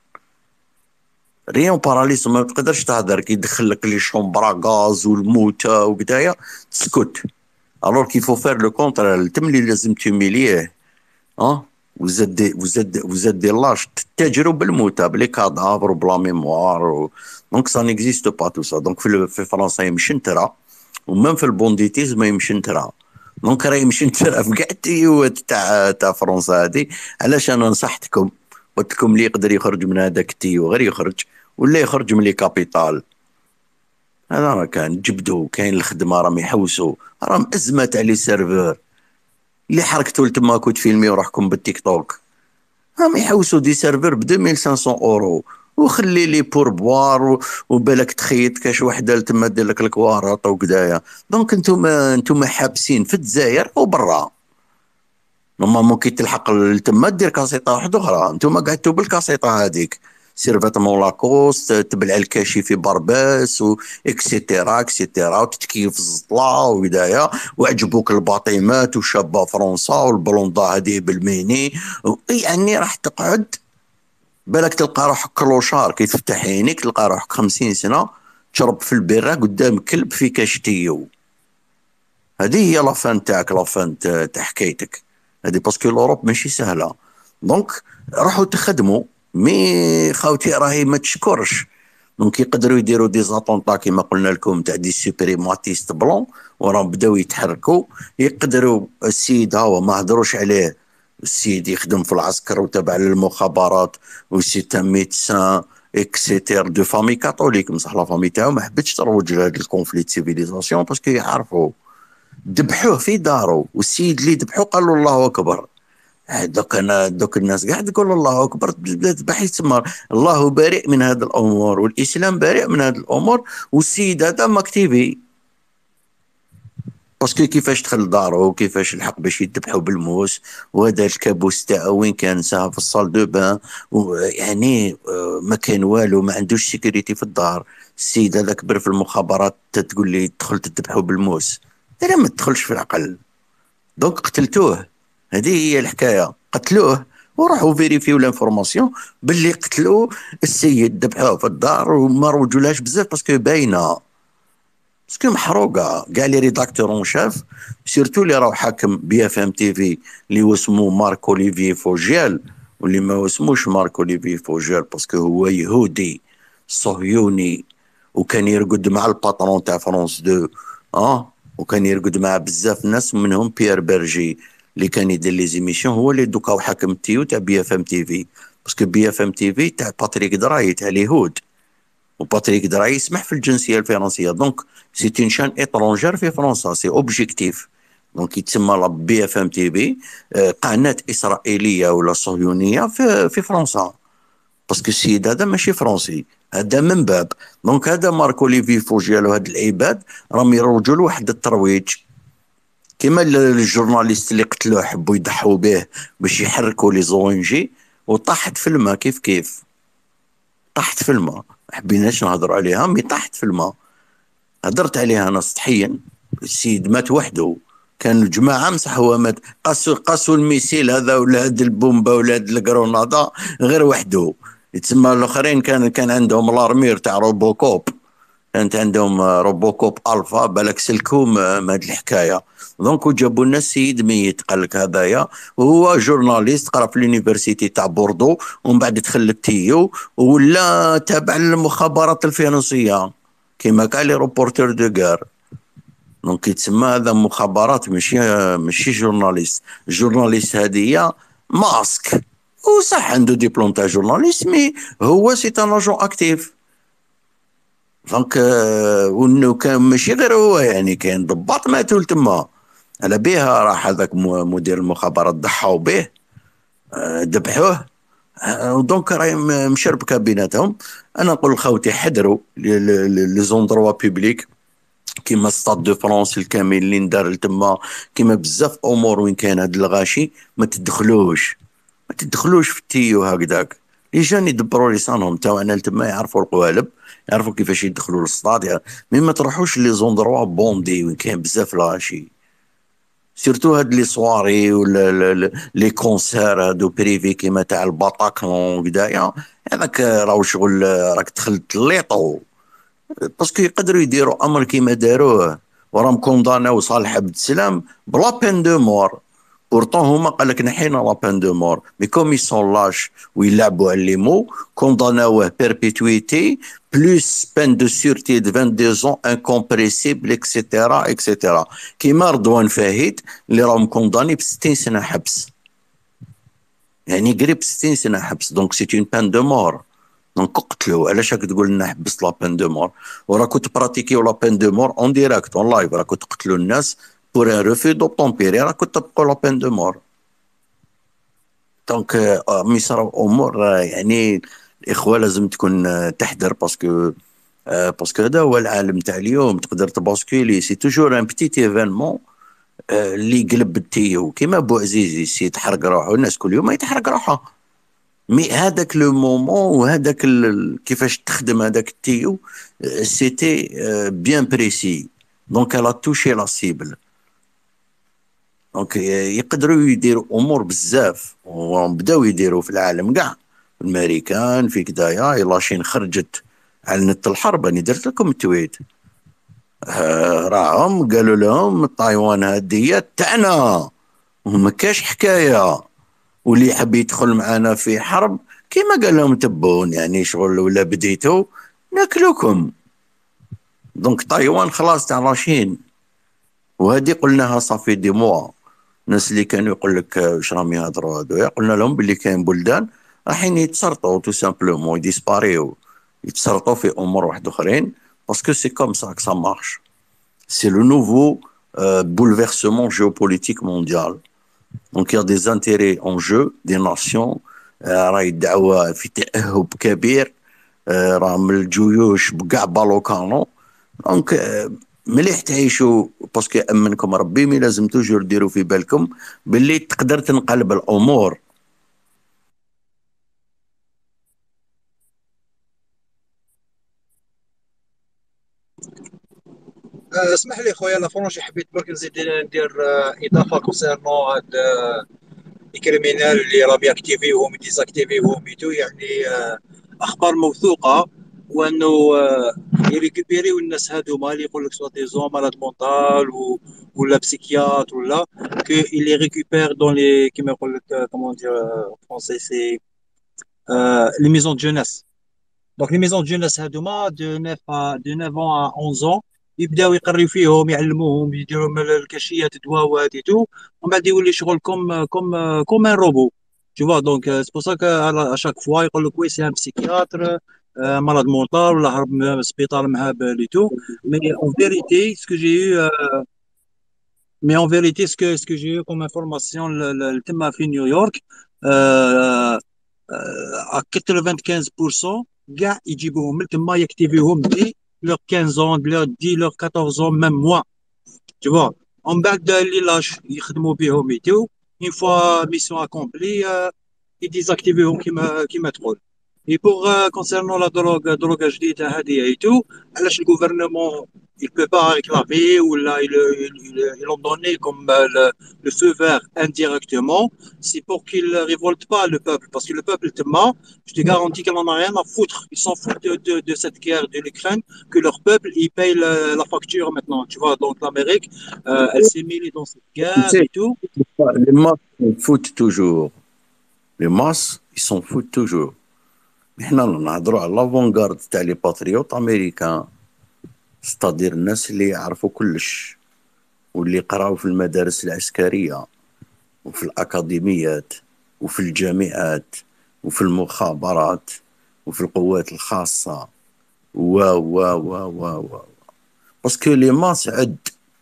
ريون باراليزون ما تقدرش تهدر كي يدخل لك لي شومبرا غاز والموتى وكدايا تسكت. الوغ كي فو فير لو كونتر، تملي لازم تميليه اه. وزاد دي وزاد وزاد دي لاش تتاجروا بالموتى بلي كادافر وبلا ميموار. دونك سا نيكزيست با تو سا. دونك في في فرنسا يمشي نترا، ومام في البونديتيزم يمشي نترا. دونك راه يمشي نترا في كاع التيوات تاع تاع فرنسا هادي. علاش انا نصحتكم قلت لكم اللي يقدر يخرج من هذاك التيو غير يخرج، ولا يخرج من لي كابيتال. هذا راه كان جبدوا، كاين الخدمه راهم يحوسوا، راهم ازمه تاع لي سيرفور اللي حركتوا لتما كنت فيلمي وروحكم بالتيك توك. راهم يحوسوا دي سيرفور ب ألفين وخمسمية اورو، وخلي لي بور بوار و- وبالك تخيط كاش وحده تما دير لك الكوارط وكدايا. دونك انتم انتم حابسين في الجزائر وبرا. نورمالمون كي تلحق لتما دير كاسيطه واحده اخرى. انتم قعدتوا بالكاسيطه هذيك سيرفاتمون لاكوست تبلع الكاشي في برباس و اكسيتيرا اكسيتيرا، وتتكيف في الزطله وبدايه، وعجبوك الباطيمات وشابه فرنسا والبلوندا هذه بالميني. يعني راح تقعد بالك تلقى روحك كلوشار كي تفتح عينيك تلقى روحك خمسين سنه تشرب في البيره قدام كلب في كاشتيو. هذه هي لافان تاعك، لافان تاع تاع حكايتك هذه، باسكو الاوروب ماشي سهله. دونك روحوا تخدموا، مي خاوتي راهي ما تشكرش دونك يقدروا يديروا دي زاتونطا كيما قلنا لكم تاع دي سوبريماتيست بلون وراهم بداو يتحركوا. يقدروا السيد هاو ما هضروش عليه، السيد يخدم في العسكر وتابع للمخابرات وسي ان ميدسان اكسيتير دو فامي كاثوليك، بصح لا فامي تاعو ما حبتش تروج لهذا الكونفلي دو سيفيليزاسيون باسكو يعرفوا ذبحوه في دارو، والسيد اللي ذبحوه قالوا الله اكبر. دوك انا دوك الناس قاعد تقول الله اكبر تذبح يتسمى الله بريء من هذه الامور والاسلام بريء من هذه الامور، والسيد هذا مكتيفي باسكو كيفاش دخل دارو وكيفاش لحق باش يذبحوا بالموس، وهذا الكابوس تاعو وين كان ساها في الصال دو بان، يعني ما كان والو، ما عندوش سيكوريتي في الدار. السيد هذا كبر في المخابرات تقول لي دخل تذبحوا بالموس، انا ما تدخلش في العقل. دونك قتلتوه، هذه هي الحكايه، قتلوه وراحوا فيريفيو لانفورماسيون باللي قتلوه السيد، ذبحوه في الدار وما روجولاش بزاف باسكو باينه، باسكو محروقه. كاع لي ريداكتور اون شاف سيرتو اللي راهو حاكم بي اف ام تي في اللي هو اسمه مارك اوليفي فوجيال، واللي ما اسموش مارك اوليفي فوجيال باسكو هو يهودي صهيوني وكان يرقد مع الباترون تاع فرونس دو اه وكان يرقد مع بزاف ناس منهم بيير بيرجي اللي كان يدير لي زيميسيون، هو اللي دوكا حاكم تيو تاع بي اف ام تي في باسكو بي اف ام تي في تاع باتريك دراي تاع اليهود، وباتريك دراي يسمح في الجنسيه الفرنسيه. دونك سي اون شان ايترونجير في فرنسا، سي اوبجيكتيف. دونك يتسمى بي اف ام تي في قناه اسرائيليه ولا صهيونيه في في فرنسا، باسكو السيد هذا ماشي فرنسي، هذا من باب. دونك هذا مارك اوليفي فوجيال وهاد العباد راهم يروجوا له واحد الترويج، كيما الجورناليست اللي قتلوه حبوا يضحوا به باش يحركوا لي زونجي وطاحت في الماء. كيف كيف طاحت في الماء، ما حبيناش نهضروا عليها مي طاحت في الماء. هدرت عليها انا سطحيا، السيد مات وحده، كان الجماعه مسح هو مات، قاسوا قاسوا الميسيل هذا ولا هاد البومبا ولا هاد الكرونادا غير وحده. يتسمى الاخرين كان كان عندهم لارمير تاع روبوكوب، كانت عندهم روبوكوب الفا بالك سلكوم هاد الحكايه. دونك جابوا لنا السيد ميت، قال لك هذايا وهو جورناليست قرا في اليونيفرسيتي تاع بوردو ومن بعد دخل للتيو ولا تابع للمخابرات الفرنسيه كيما كاع لي روبورتور دو غار. دونك يتسمى هذا مخابرات ماشي ماشي جورناليست. الجورناليست هذه ماسك وصح عنده ديبلوم تاع جورناليست مي هو سي ان اجون اكتيف. دونك وانه كان ماشي غير هو، يعني كاين ضباط ماتوا تما على بها، راح هذاك مدير المخابرات ضحوا به ذبحوه. دونك راهي مشربكه بيناتهم. انا نقول لخوتي حذروا لي زوندروا بوبليك كيما ستاد دو فرانس الكامل اللي ندار تما، كيما بزاف امور وين كان هاد الغاشي ما تدخلوش ما تدخلوش في التيو هكذاك. لي جان يدبروا لسانهم تاعنا تما، يعرفوا القوالب، يعرفوا كيفاش يدخلوا للصطاد يعني. مي ما تروحوش لي زوندروا بوندي وين كاين بزاف الغاشي، سيرتو هاد لي سواري ولا لي كونسير هادو بريفي كيما تاع الباطاكلون كدايا، هذاك راهو شغل راك دخلت ليطو، باسكو يقدروا يديروا امر كيما داروه وراهم كونداناو صالح عبد السلام بلا بين دو مور. بورتون هما قال لك نحينا لا بين دو مور مي كوم يسون لاش ويلعبوا على لي مو كونداناوه بيربيتويتي بلوس بين دو سورتي دو اثنين وعشرين زون انكومبريسيبل اكسيتيرا اكسيتيرا، كيما رضوان فهيد اللي راهم كونداني ب ستين سنه حبس، يعني قريب ستين سنه حبس. دونك سي اون بين دو مور. دونك قتلوا. علاش راك تقول لنا حبس لا بين دو مور وراكو تبراتيكيو لا بين دو مور اون ديراكت اون لايف، راكو تقتلوا الناس بور ان ريفي دوبتومبيري، راكو تطبقوا لا بين دو مور. دونك مي صراو امور يعني الاخوه لازم تكون تحذر، باسكو باسكو هذا هو العالم تاع اليوم، تقدر تباسكيلي سي توجور ان بتيت ايفينمون اللي يقلب التيو كيما بو عزيزي سي يتحرق روحه، الناس كل يوم يتحرق روحه. مي هذاك لو مومون وهذاك كيفاش تخدم هذاك التيو سيتي بيان بريسي، دونك الا توشي لا سيبل. دونك يقدروا يديروا امور بزاف وبداو يديروا في العالم كاع، في الامريكان في كدايا. لاشين خرجت اعلنت الحرب، اني درت لكم التويت راهم قالوا لهم تايوان هذه تاعنا وما كاش حكايه، واللي يحب يدخل معنا في حرب كيما قال لهم تبون يعني شغل ولا بديتوا ناكلوكم. دونك تايوان خلاص تاع لاشين، وهذه قلناها صافي دي موا. الناس اللي كانوا يقول لك واش راهم يهضروا هذويا، قلنا لهم باللي كاين بلدان راحين يتسرطوا تو سامبلومون يديسباريو، يتسرطوا في امور واحد اخرين، باسكو سي كوم سا كو سا مارش. سي لو نوفو bouleversement géopolitique mondial. Donc il y a des intérêts en jeu des nations. راه يدعوا في تأهب كبير، راهم الجيوش بكاع بالوكانو. دونك مليح تعيشوا باسكو امنكم ربي، مي لازم توجور ديروا في بالكم باللي تقدر تنقلب الامور. آه، اسمح لي خويا لا فرونشي، حبيت برك نزيد ندير آه، اضافه كونسيرنون هاد آه، الكريمينال اللي راه بيأكتيفيهم ديزاكتيفيهم ايتو، يعني آه، اخبار موثوقه، وانه آه، يريكوبيريو الناس هادوما اللي يقول لك سوا ديزون مالاد مونتال و- ولا بسيكياتر ولا كو اللي ريكوبير دون لي كيما يقول لك كومون دير فرونسي سي لي ميزون دو جوناس. دونك لي ميزون دو جوناس هادوما دو تسعة à- دو تسعة ans à onze ans يبداو يقريو فيهم، يعلموهم، يديروا لهم الكاشيات دواوات ايتو، ومن بعد يولي شغل كوم كوم كوم ان روبو. Tu vois, donc euh, c'est pour ça qu'à la- à chaque fois يقول لك وي سي ان بسيكياتر malade mental ولا هرب من السبيطار مهابل et tout. Mais en vérité, ce que j'ai eu, euh, mais en vérité, ce que, ce que j'ai eu comme information, le, le, le thème في نيويورك euh, à quatre-vingt-quinze pour cent كاع يجيبوهم من تما يكتيفيوهم دي لور quinze ans لور دي لور quatorze ans même moi. Tu vois, en بعد اللي لاش يخدموا بهم ايتو une fois mission accomplie euh, ils désactivent كيما كيما تقول. Et pour euh, concernant la drogue drogue جديدة هذه ايتو، علاش الجوفرنمون il peut pas réclamer ou là ils ils ils l'ont donné comme euh, le, le feu vert indirectement, c'est pour qu'ils ne révoltent pas le peuple, parce que le peuple tellement, je te garantis qu'ils n'en ont rien à foutre, ils s'en foutent de, de, de cette guerre de l'Ukraine, que leur peuple il paye la, la facture maintenant, tu vois. Donc l'Amérique euh, elle s'est mêlée dans cette guerre et tout. Les masses s'en foutent toujours. Les masses, ils s'en foutent toujours. حنا نهضروا على لافونغارد تاع لي باتريوت امريكان، ستادير الناس اللي يعرفوا كلش واللي قراو في المدارس العسكريه وفي الاكاديميات وفي الجامعات وفي المخابرات وفي القوات الخاصه و و و و و باسكو لي ماس عد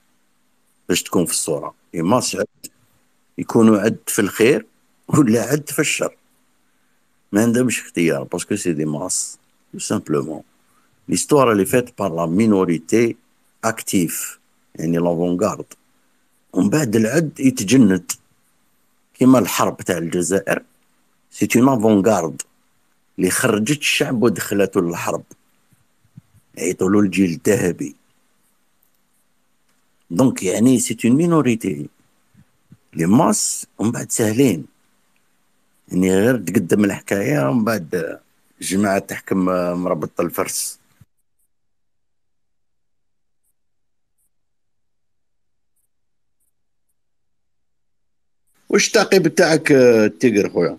باش تكون في الصوره. لي ماس عد يكونوا عد في الخير ولا عد في الشر، ما عندهمش اختيار باسكو سي دي ماس tout simplement. L'histoire elle est faite par la minorité active، يعني l'avant-garde. ومن بعد العد يتجند كيما الحرب تاع الجزائر، سي اون افون-garde اللي خرجت الشعب ودخلته للحرب، يعيطوا له الجيل الذهبي. دونك يعني سي اون مينوريتي. لي ماس ومن بعد ساهلين، يعني غير تقدم الحكايه ومن بعد جماعه تحكم مربط الفرس. واش التعقيب تاعك التيجر خويا؟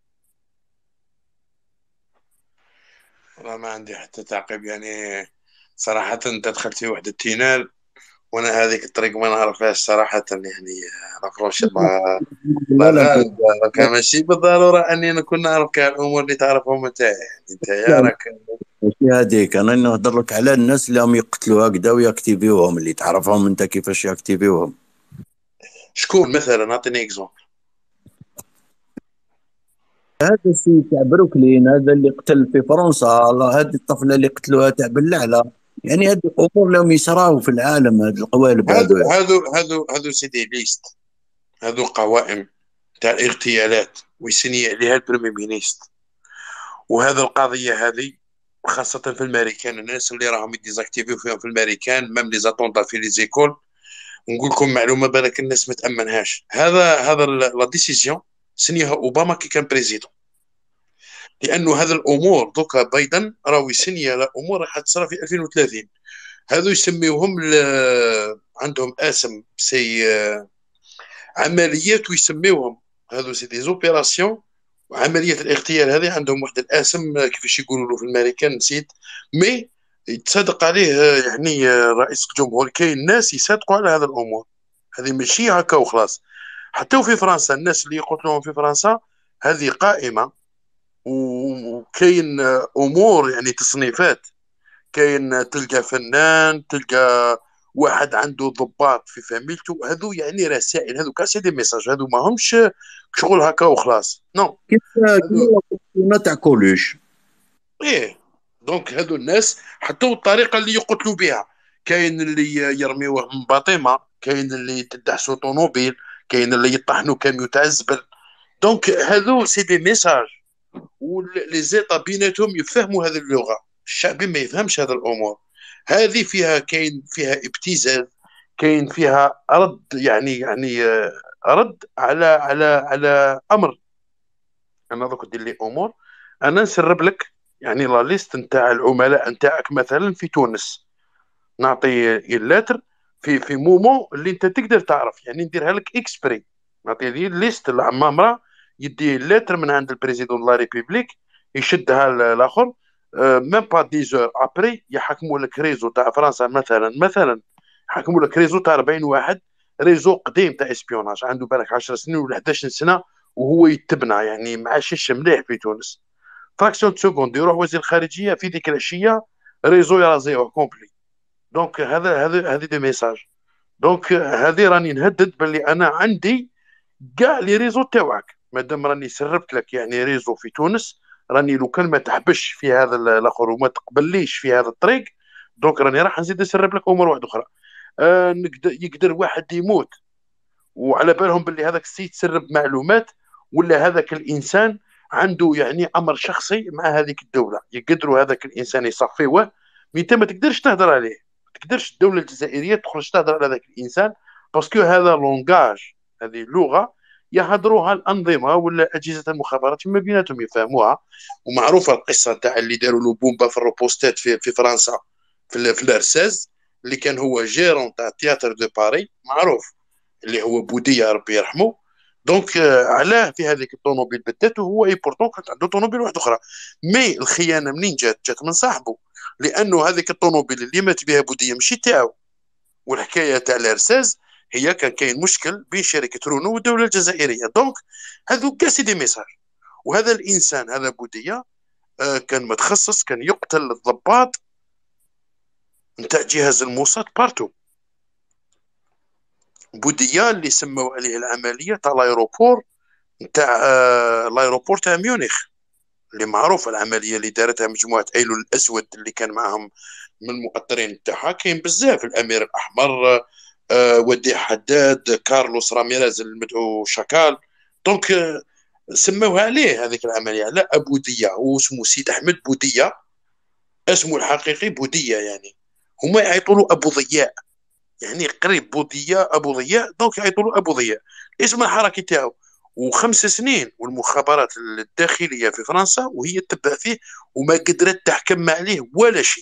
والله ما عندي حتى تعقيب، يعني صراحة انت دخلت في واحد التينال وانا هذيك الطريق ما نعرفهاش صراحة، يعني رافروش الله لا الله لا غالب. راك ماشي بالضرورة اني نكون نعرف كاع الامور اللي تعرفهم انت، يعني انت يا لا راك ماشي هذيك، انا نهضر لك على الناس اللي هم يقتلوا هكذا وياكتيفيوهم، اللي تعرفهم انت كيفاش ياكتيفيوهم. شكون مثلا؟ اعطيني اكزومبل. هذا السي تاع بروكلين، هذا اللي قتل في فرنسا، هذه الطفله اللي قتلوها تاع باللعله، يعني هذه الامور لهم يصراو في العالم، هذه القوالب هادو هذو. هادو هادو هادو سيدي ليست، هادو قوائم تاع الاغتيالات ويسني عليها البريمي مينيست. وهذا القضية هذه خاصة في الامريكان، الناس اللي راهم يديزاكتيفيو فيهم في الامريكان، ميم لي زاتونتا في لي زيكول. نقول لكم معلومة بالك الناس ما تأمنهاش، هذا هذا لا ديسيزيون سنيها اوباما كي كان بريزيدون، لانه هذا الامور دوكا بايدن راهو يسني على امور راح تصرى في ألفين وثلاثين. هذو يسميوهم ل... عندهم اسم سي عمليات ويسميوهم، هذو سي دي زوبيراسيون وعمليه الاغتيال هذه عندهم واحد الاسم، آه، كيفاش يقولوا له في الامريكان نسيت. مي يتصدق عليه، آه، يعني آه، رئيس الجمهور، كاين ناس يصدقوا على هذا الامور. هذه ماشي هكا وخلاص. حتى في فرنسا الناس اللي يقتلوهم في فرنسا هذه قائمه، وكاين آه، امور يعني تصنيفات. كاين آه، تلقى فنان، تلقى واحد عنده ضباط في فاميلته، هذو يعني رسائل، هذو كاع سي دي ميساج، هذو ما همش شغل هكا وخلاص، نو. كيما هذو كيما لا تاع كولوش. ايه. دونك هذو الناس حتى الطريقه اللي يقتلوا بها، كاين اللي يرميوه من باطمه، كاين اللي تدعسوا طوموبيل، كاين اللي يطحنوا كاميو تاع الزبل. دونك هذو سي دي ميساج، ولي زيطا بيناتهم يفهموا هذه اللغه. الشعبي ما يفهمش هذه الامور. هذه فيها، كاين فيها ابتزاز، كاين فيها رد، يعني يعني آه، رد على على على امر. انا دوك دير لي امور، انا نسرب لك يعني لا ليست نتاع العملاء نتاعك مثلا في تونس، نعطي اللاتر في في مومون اللي انت تقدر تعرف، يعني نديرها لك اكسبري. نعطي لي ليست العمامره، يدي اللاتر من عند البريزيدون لا ريبوبليك، يشدها ل- الاخر. ميم با دي زور ابري يحكموا لك ريزو تاع فرنسا مثلا مثلا يحكموا لك ريزو تاع أربعين واحد، ريزو قديم تاع اسبيوناج، عنده بالك عشر سنين ولا إحدى عشرة سنه، وهو يتبنى يعني معاشش مليح في تونس. فراكسيون سكوند يروح وزير الخارجيه في ذيك العشيه، ريزو يرازيوه كومبلي. دونك هذا هذا هذه دي ميساج. دونك هذه راني نهدد باللي انا عندي كاع لي ريزو تاوعك، مادام راني سربت لك يعني ريزو في تونس، راني لو كان ما تحبش في هذا الاخر وما تقبليش في هذا الطريق، دونك راني راح نزيد نسرب لك امور واحده اخرى. آه نقدر يقدر واحد يموت وعلى بالهم باللي هذاك السيد سرب معلومات، ولا هذاك الانسان عنده يعني امر شخصي مع هذيك الدوله، يقدروا هذاك الانسان يصفيوه. مي انت ما تقدرش تهدر عليه، ما تقدرش الدوله الجزائريه تخرج تهدر على هذاك الانسان، باسكو هذا لونغاج، هذه لغه يهدروها الانظمه ولا اجهزه المخابرات فيما بيناتهم يفهموها. ومعروفه القصه تاع اللي داروا له بومبا في الروبوستات في, في فرنسا، في, ال- في الارساز، اللي كان هو جيرون تاع تياتر دو باري، معروف، اللي هو بودية ربي يرحمه. دونك آه، علاه في هذيك الطوموبيل بالذات، وهو اي بورتون كانت عنده طوموبيل واحده اخرى. مي الخيانه منين جات؟ جات من صاحبه، لانه هذيك الطوموبيل اللي مات بها بودية ماشي تاعو. والحكايه تاع الارساز هي كان كاين مشكل بين شركه رونو والدوله الجزائريه. دونك هذو كاع سي دي ميساج. وهذا الانسان هذا بودية آه، كان متخصص، كان يقتل الضباط نتاع جهاز الموساد بارتو. بودية اللي سموا عليه العمليه تاع لايروبور، نتاع آه، لايروبور تاع ميونخ، اللي معروف العمليه اللي دارتها مجموعه ايلو الاسود اللي كان معهم من المقطرين تاعها، كاين بزاف، الامير الاحمر، آه، وديع حداد، كارلوس راميريز المدعو شاكال. دونك آه، سموها عليه هذيك العمليه على ابو ديه، هو اسمه سيد احمد بوديه، اسمه الحقيقي بوديه يعني. هما يعيطوا له ابو ضياء، يعني قريب بوذيه ابو ضياء، دونك يعيطوا له ابو ضياء، اسم الحركي تاعو. وخمس سنين والمخابرات الداخليه في فرنسا وهي تتبع فيه، وما قدرت تحكم عليه ولا شيء.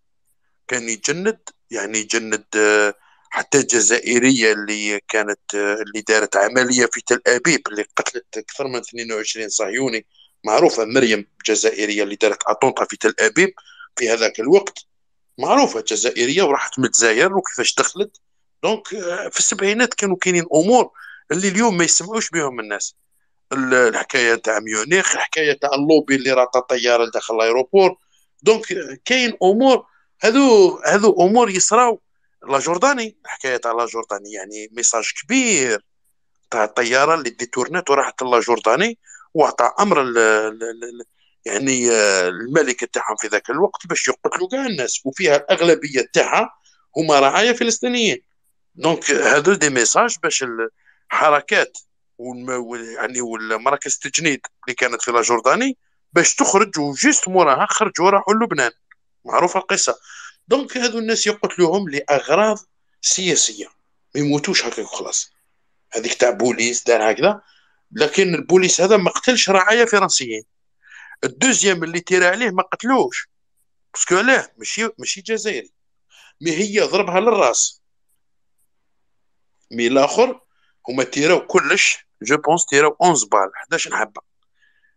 كان يجند، يعني يجند آه، حتى الجزائريه اللي كانت آه، اللي دارت عمليه في تل ابيب اللي قتلت اكثر من اثنين وعشرين صهيوني، معروفه مريم الجزائريه اللي دارت اطونطا في تل ابيب في هذاك الوقت، معروفه جزائريه وراحت من الجزائر وكيفاش دخلت. دونك آه، في السبعينات كانوا كاينين امور اللي اليوم ما يسمعوش بهم الناس. ال- الحكايه تاع ميونخ، الحكايه تاع اللوبي اللي راح طياره داخل الايروبور. دونك آه، كاين امور، هذو هذو امور يصراو. لا جورداني، الحكايه تاع لا جورداني يعني ميساج كبير تاع الطياره اللي ديتورنات وراحت لا جورداني، واعطى امر ال ال ال يعني آه، الملكه تاعهم في ذاك الوقت باش يقتلوا كاع الناس، وفيها الاغلبيه تاعها هما رعايا فلسطينيين. دونك هذو دي ميساج باش الحركات والم... وال- يعني والمراكز التجنيد اللي كانت في لا جورداني باش تخرج، وجيست موراها خرجوا راحوا لبنان، معروفه القصه. دونك هذو الناس يقتلوهم لاغراض سياسيه، ما يموتوش هكاك وخلاص. هذيك تاع بوليس دار هكذا، لكن البوليس هذا ما قتلش رعايا فرنسيين. الدوزيام اللي تيرا عليه ما قتلوش، باسكو علاه ماشي ماشي جزائري، مي هي ضربها للراس. مي الاخر هما تيراو كلش، جو بونس تيراو احد عشر بال، احد عشر حبه.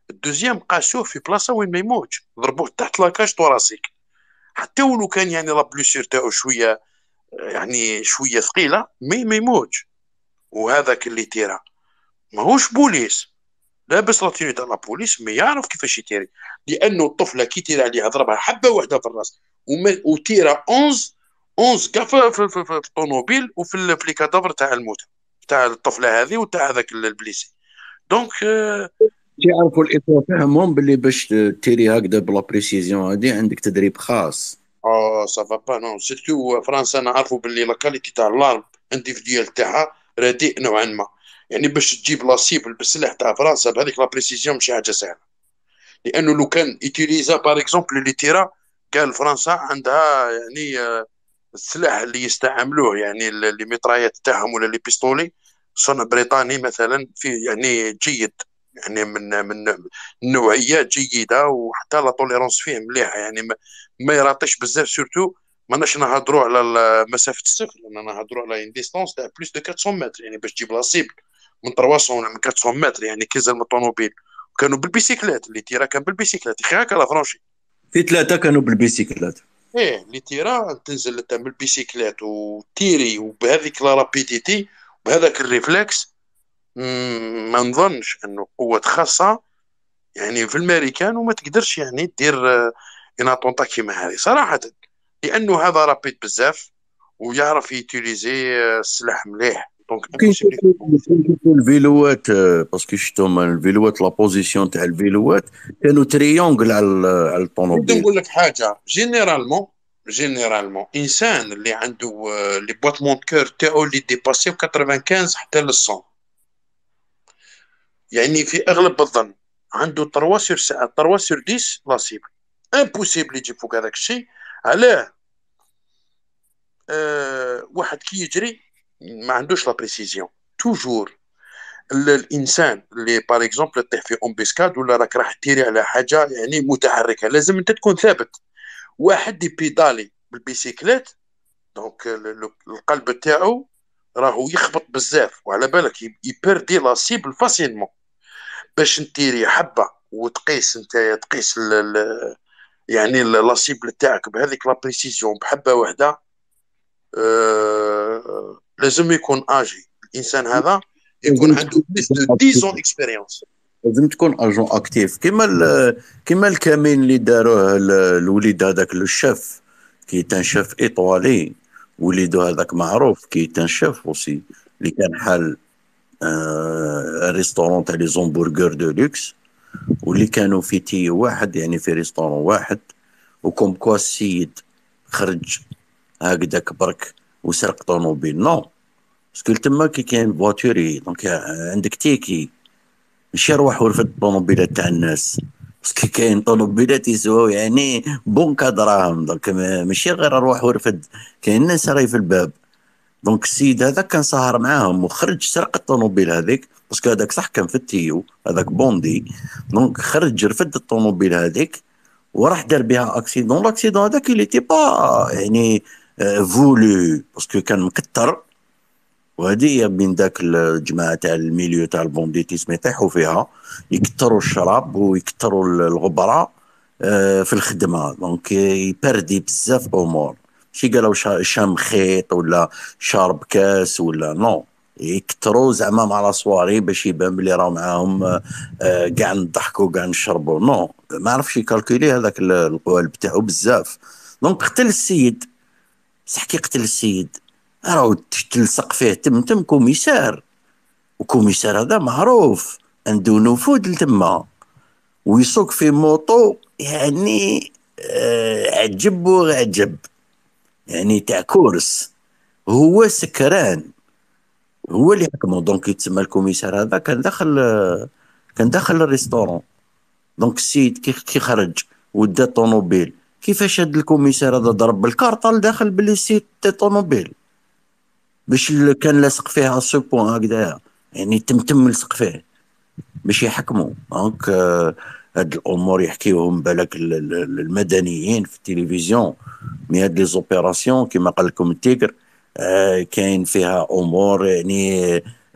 الدوزيام قاسوه في بلاصه وين ما يموتش، ضربوه تحت لاكاج طوراسيك، حتى ولو كان يعني لا بلوسير تاعو شويه يعني شويه ثقيله مي ما يموتش. وهذاك اللي تيرا ماهوش بوليس، لابس لا تيني تاع لا بوليس، ما يعرف كيفاش يتيري، لانه الطفله كي تيرا عليها ضربها حبه واحده في الراس، وما- وتيرا احداش احداش كاع في, في, في, في الطوموبيل وفي ال- في لي كادافر تاع الموت تاع الطفله هذه وتاع هذاك البليسي. دونك آه، يعرفوا الاخوه فهمهم باللي باش تيري هكذا بلا بريسيزيون هذه عندك تدريب خاص. اه سافا با نو سيرتو فرنسا نعرفوا باللي لا كاليتي تاع الارم انديفيديوال تاعها رديء نوعا ما، يعني باش تجيب لا سيبل بالسلاح تاع فرنسا بهذيك لا بريسيزيون ماشي حاجه سهله، لانه لو كان يوتيليزا باغ اكزومبل لي تيرا، قال فرنسا عندها يعني آه، السلاح اللي يستعملوه يعني ال- اللي ميطرايات تاعهم ولا لي بيستولي صنع بريطاني مثلا في يعني جيد، يعني من من نوعيات جيده، وحتى لا توليرونس فيه مليحه، يعني ما, ما يراطيش بزاف سورتو. ماناش نهضروا على ال- مسافه الصفر، انا نهضروا على ان ديستونس تاع بلوس دو أربعمية متر، يعني باش تجيب لا سيبل من ثلاثمية ولا من أربعمية متر، يعني كيزل من الطوموبيل. كانوا بالبيسيكلات، اللي تيرا كان بالبيسيكلات خي هكا لا فرونشي. في ثلاثه كانوا بالبيسيكلات. ايه اللي تيرا تنزل انت من البيسيكلات وتيري وبهذيك لا رابيديتي وبهذاك الريفلكس، مم، ما نظنش انه قوة خاصة يعني في الامريكان، وما تقدرش يعني دير آه، ان طونطا كيما هذه صراحة، لانه هذا رابيد بزاف ويعرف يوتيليزي آه، السلاح مليح، دونك كاين امبوسيبل. كاين الفيلوات آه، باسكو شفتهم الفيلوات لا بوزيسيون تاع الفيلوات كانوا تريونغل على ال- على نبدا الطوموبيل. نقول لك حاجة، جينيرالمون جينيرالمون انسان اللي عنده آه، لي بواتمون كور تاعو اللي ديباسيو خمسة وتسعين حتى لل مية، يعني في اغلب الظن عنده ثلاثة سور ثلاثة سور عشرة لاسيبل، امبوسيبل يجي فوق هذاك الشيء. علاه؟ أه واحد كي يجري ما عندوش لا بريسيزيون توجور. ال- الانسان اللي باغ اكزومبل تطيح في امبيسكاد ولا راك راح تيري على حاجه يعني متحركه، لازم انت تكون ثابت. واحد دي بيدالي بالبيسيكلات، دونك ال- ال- القلب تاعو راهو يخبط بزاف، وعلى بالك ي- يبردي لا سيبل فاسيلمون. باش نديري حبه وتقيس انت تقيس ال ال يعني ال- لا سيبل تاعك بهذيك لا بريسيزيون بحبه واحده، آه لازم يكون اجي الانسان هذا، يكون لازم عنده تكون بليس دو عشرة ans اكسبيريونس. لازم تكون اجون اكتيف كيما ال- كيما الكمين اللي داروه ال- الوليد هذاك لو شيف كي تان شيف ايطوالي، وليدو هذاك معروف كي تان شيف اوسي اللي كان حال آه ريستورون تاع لي زومبورغور دو لوكس، واللي كانوا في تي واحد يعني في ريستورون واحد، وكوم كوا السيد خرج هكذاك برك وسرق طوموبيل نو، باسكو تما كي كاين فواتوري دونك عندك تيكي، ماشي روح ورفد الطوموبيلات تاع الناس، باسكو كاين طوموبيلات يسواو يعني بونكا دراهم، دونك ما- ماشي غير روح ورفد، كاين ناس راهي في الباب. دونك السيد هذا كان سهر معاهم وخرج سرق الطوموبيل هذيك، باسكو هذاك صح كان في التيو هذاك بوندي، دونك خرج رفد الطوموبيل هذيك وراح دار بها اكسيدون. لاكسيدون هذاك اللي تي با يعني آه، فولو، باسكو كان مكتر، وهذه هي بين ذاك الجماعه تاع الميليو تاع البونديتيسم يطيحوا فيها، يكثروا الشراب ويكثروا الغبره آه، في الخدمه، دونك يبردي بزاف امور، ماشي قالوا شا- شام خيط ولا شارب كاس ولا نو، يكثروا زعما مع لا صواري باش يبان بلي راهو معاهم آه، آه، كاع نضحكوا كاع نشربوا نو، ما عرفش يكالكولي هذاك ال- القوالب تاعو بزاف. دونك قتل السيد، بصح كي قتل السيد راهو تلصق فيه تم تم كوميسار، وكوميسار هذا معروف عنده نفوذ لتما، ويسوق في موطو يعني آه عجب وعجب، يعني تاع كورس، هو سكران، هو اللي حكمه. دونك يتسمى الكوميسار هذا كان داخل آه، كان داخل الريستورون. دونك السيد كي كي خرج ودا طوموبيل، كيفاش هاد الكوميسار هذا ضرب بالكارطه داخل بلي السيد طوموبيل، باش ال- كان لاصق فيها سو بوان هكذايا، يعني تم تم لصق فيه باش يحكموا. دونك آه، هاد الامور يحكيوهم بالك ال- ال- المدنيين في التلفزيون، مي هاد لي زوبيراسيون كيما قال لكم التيغر آه، كاين فيها امور يعني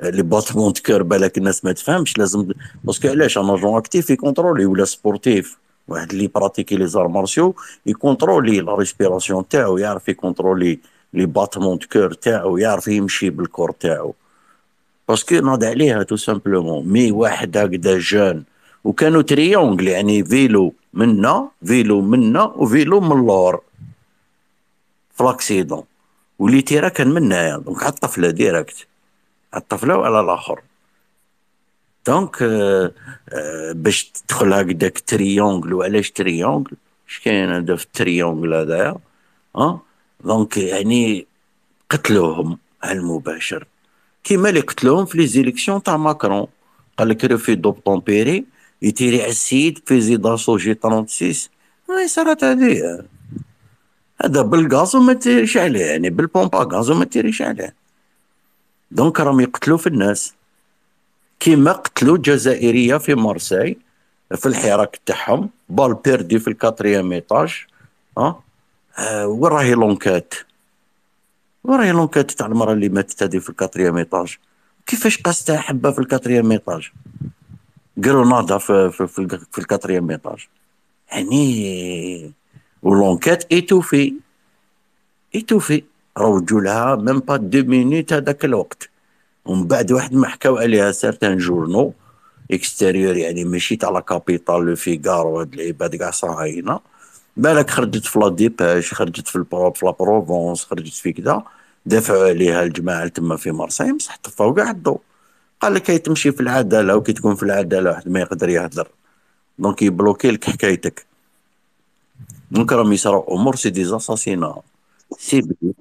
لي باتمون كور بالك الناس ما تفهمش لازم، باسكو علاش ان اجون اكتيف يكونترولي ولا سبورتيف، واحد اللي براتيكي لي زار مارسيو يكونترولي لا ريسبيراسيون تاعو، يعرف يكونترولي لي باتمون كور تاعو، يعرف يمشي بالكور تاعو، باسكو ناض عليها تو سامبلومون. مي واحد هكذا جون وكانوا تريونغل، يعني فيلو منا فيلو منا وفيلو من اللور في لاكسيدون، واللي تيرا كان من هنايا، دونك على الطفله ديريكت، على الطفله وعلى الاخر. دونك آه آه باش تدخل هكذاك تريونغل، وعلاش تريونغل؟ اش كاين هذا في التريونغل هذايا؟ ها دونك يعني قتلوهم على المباشر، كيما اللي قتلوهم في لي زيليكسيون تاع ماكرون، قال لك ريفي دوبتومبيري يتيري على السيد في زيداسو جي ستة وثلاثين. هاي صارت هذه، هذا بالغاز وما تيريش عليه، يعني بالبومبا غاز وما تيريش عليه. دونك راهم يقتلوا في الناس، كيما قتلوا جزائريه في مارساي في الحراك تاعهم، بال بيردي في الكاتريام ايطاج. ها آه وين راهي لونكات؟ وين راهي لونكات تاع المراه اللي ماتت هذه في الكاتريام ايطاج؟ كيفاش قاستها حبه في الكاتريام ايطاج؟ جرونادا في في في, في الكاتريام ايطاج، يعني ولونكات ايتوفي ايتوفي روجوا لها ميم با دو مينوت هذاك الوقت. ومن بعد واحد ما حكاو عليها سارتان جورنو اكستيريور، يعني ماشي تاع لا كابيتال لو فيغارو وهاد العباد كاع صهاينه، بالك خرجت في لا ديباش، خرجت في البرو في لا بروفونس، خرجت في كذا، دافعوا عليها الجماعه اللي تما في مارساي، بصح طفاو كاع الضو. قال لك كي تمشي في العداله وكي تكون في العداله واحد ما يقدر يهدر، دونك يبلوكي لك حكايتك. دونك راهم يصراو امور سي دي زاساسينا سي بي.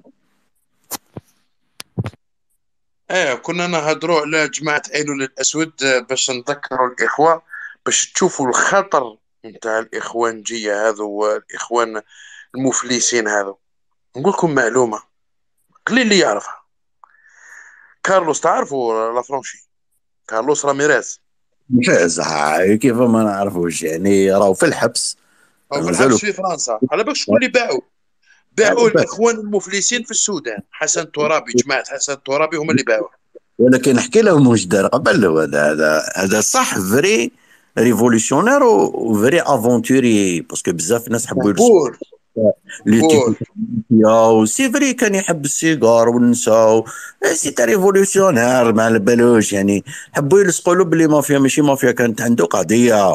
ايه كنا نهضروا على جماعة ايلول الاسود، آه، باش نذكروا الاخوة باش تشوفوا الخطر نتاع الاخوانجية هذو والاخوان المفلسين هذو. نقول لكم معلومة قليل اللي يعرفها. كارلوس تعرفوا لافرونشي؟ كارلوس راميريز ممتاز، هاي كيف ما نعرفوش، يعني راهو في الحبس او في مازالوا. الحبس في فرنسا. على بالك شكون اللي باعوا؟ باعوا الاخوان المفلسين في السودان، حسن ترابي، جماعة حسن ترابي هم اللي باعوه. ولكن نحكي لهم واش دار قبل. هذا هذا هذا صح فري ريفولوسيونير وفري افونتوري، باسكو بزاف الناس حبوا يرسموا بور لي بور تيكو سي فري، كان يحب السيجار والنساء، سي تا ريفولوسيونير ما على بالوش، يعني حبوا يلصقوا له بلي مافيا ماشي مافيا، كانت عنده قضيه.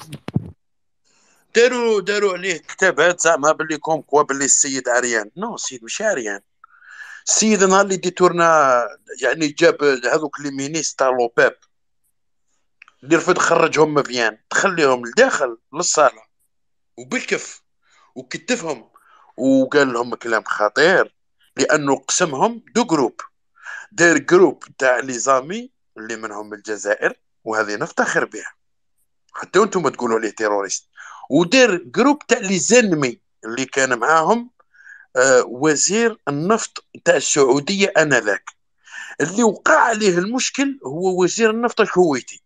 داروا داروا عليه كتابات زعما باللي كوم كوا باللي السيد عريان. نو السيد مش عريان. السيد نهار اللي ديتورنا يعني جاب هذوك لي مينيس تاع لوبيب اللي رفض خرجهم مفيان، تخليهم لداخل للصاله وبالكف وكتفهم وقال لهم كلام خطير، لانه قسمهم دو جروب. داير جروب تاع لي زامي اللي منهم الجزائر وهذه نفتخر بها حتى وانتم تقولوا عليه تيروريست، ودير جروب تاع لي زنمي اللي كان معاهم آه وزير النفط تاع السعوديه انذاك. اللي وقع عليه المشكل هو وزير النفط الكويتي،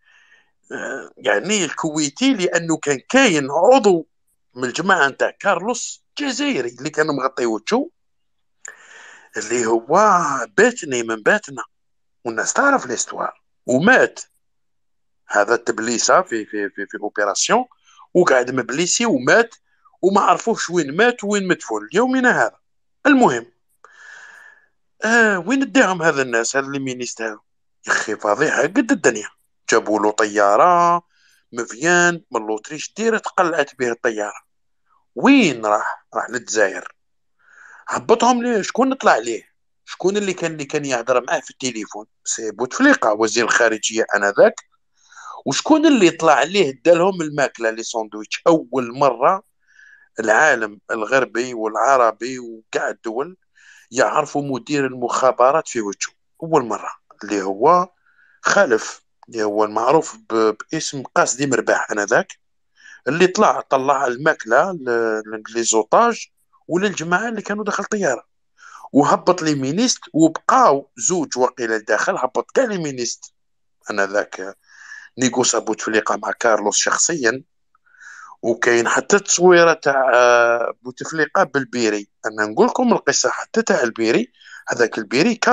آه يعني الكويتي، لانه كان كاين عضو من الجماعه نتاع كارلوس جزائري اللي كان مغطي وجهه، اللي هو باتني من باتنا والناس تعرف ليستوار، ومات هذا التبليسه في في في, في الاوبيراسيون، وقعد مبليسي ومات وما عرفوش وين مات وين مدفون اليومنا هذا. المهم آه وين اداهم هذا الناس، هذا المينيست هذا يا اخي فضيحه قد الدنيا. جابوا له طياره مفيان من لوتريش ديرت قلعت به الطياره. وين راح؟ راح للجزائر. هبطهم ليه؟ شكون طلع ليه؟ شكون اللي كان اللي كان يهضر معاه في التليفون؟ سي بوتفليقه وزير الخارجيه انذاك. وشكون اللي طلع ليه دالهم الماكله لي ساندويتش؟ اول مره العالم الغربي والعربي وكاع الدول يعرفوا مدير المخابرات في وجهه اول مره، اللي هو خالف، اللي هو المعروف ب- باسم قاسدي مرباح انذاك، اللي طلع طلع الماكله ل- لي زوطاج وللجماعه اللي كانوا داخل الطياره، وهبط لي مينيست وبقاو زوج وقيل الداخل، هبط كاع لي مينيست انذاك. نيغوسا بوتفليقه مع كارلوس شخصيا، وكاين حتى تصويره تاع آه، بوتفليقه بالبيري. انا نقول لكم القصه حتى تاع البيري، هذاك البيري كادو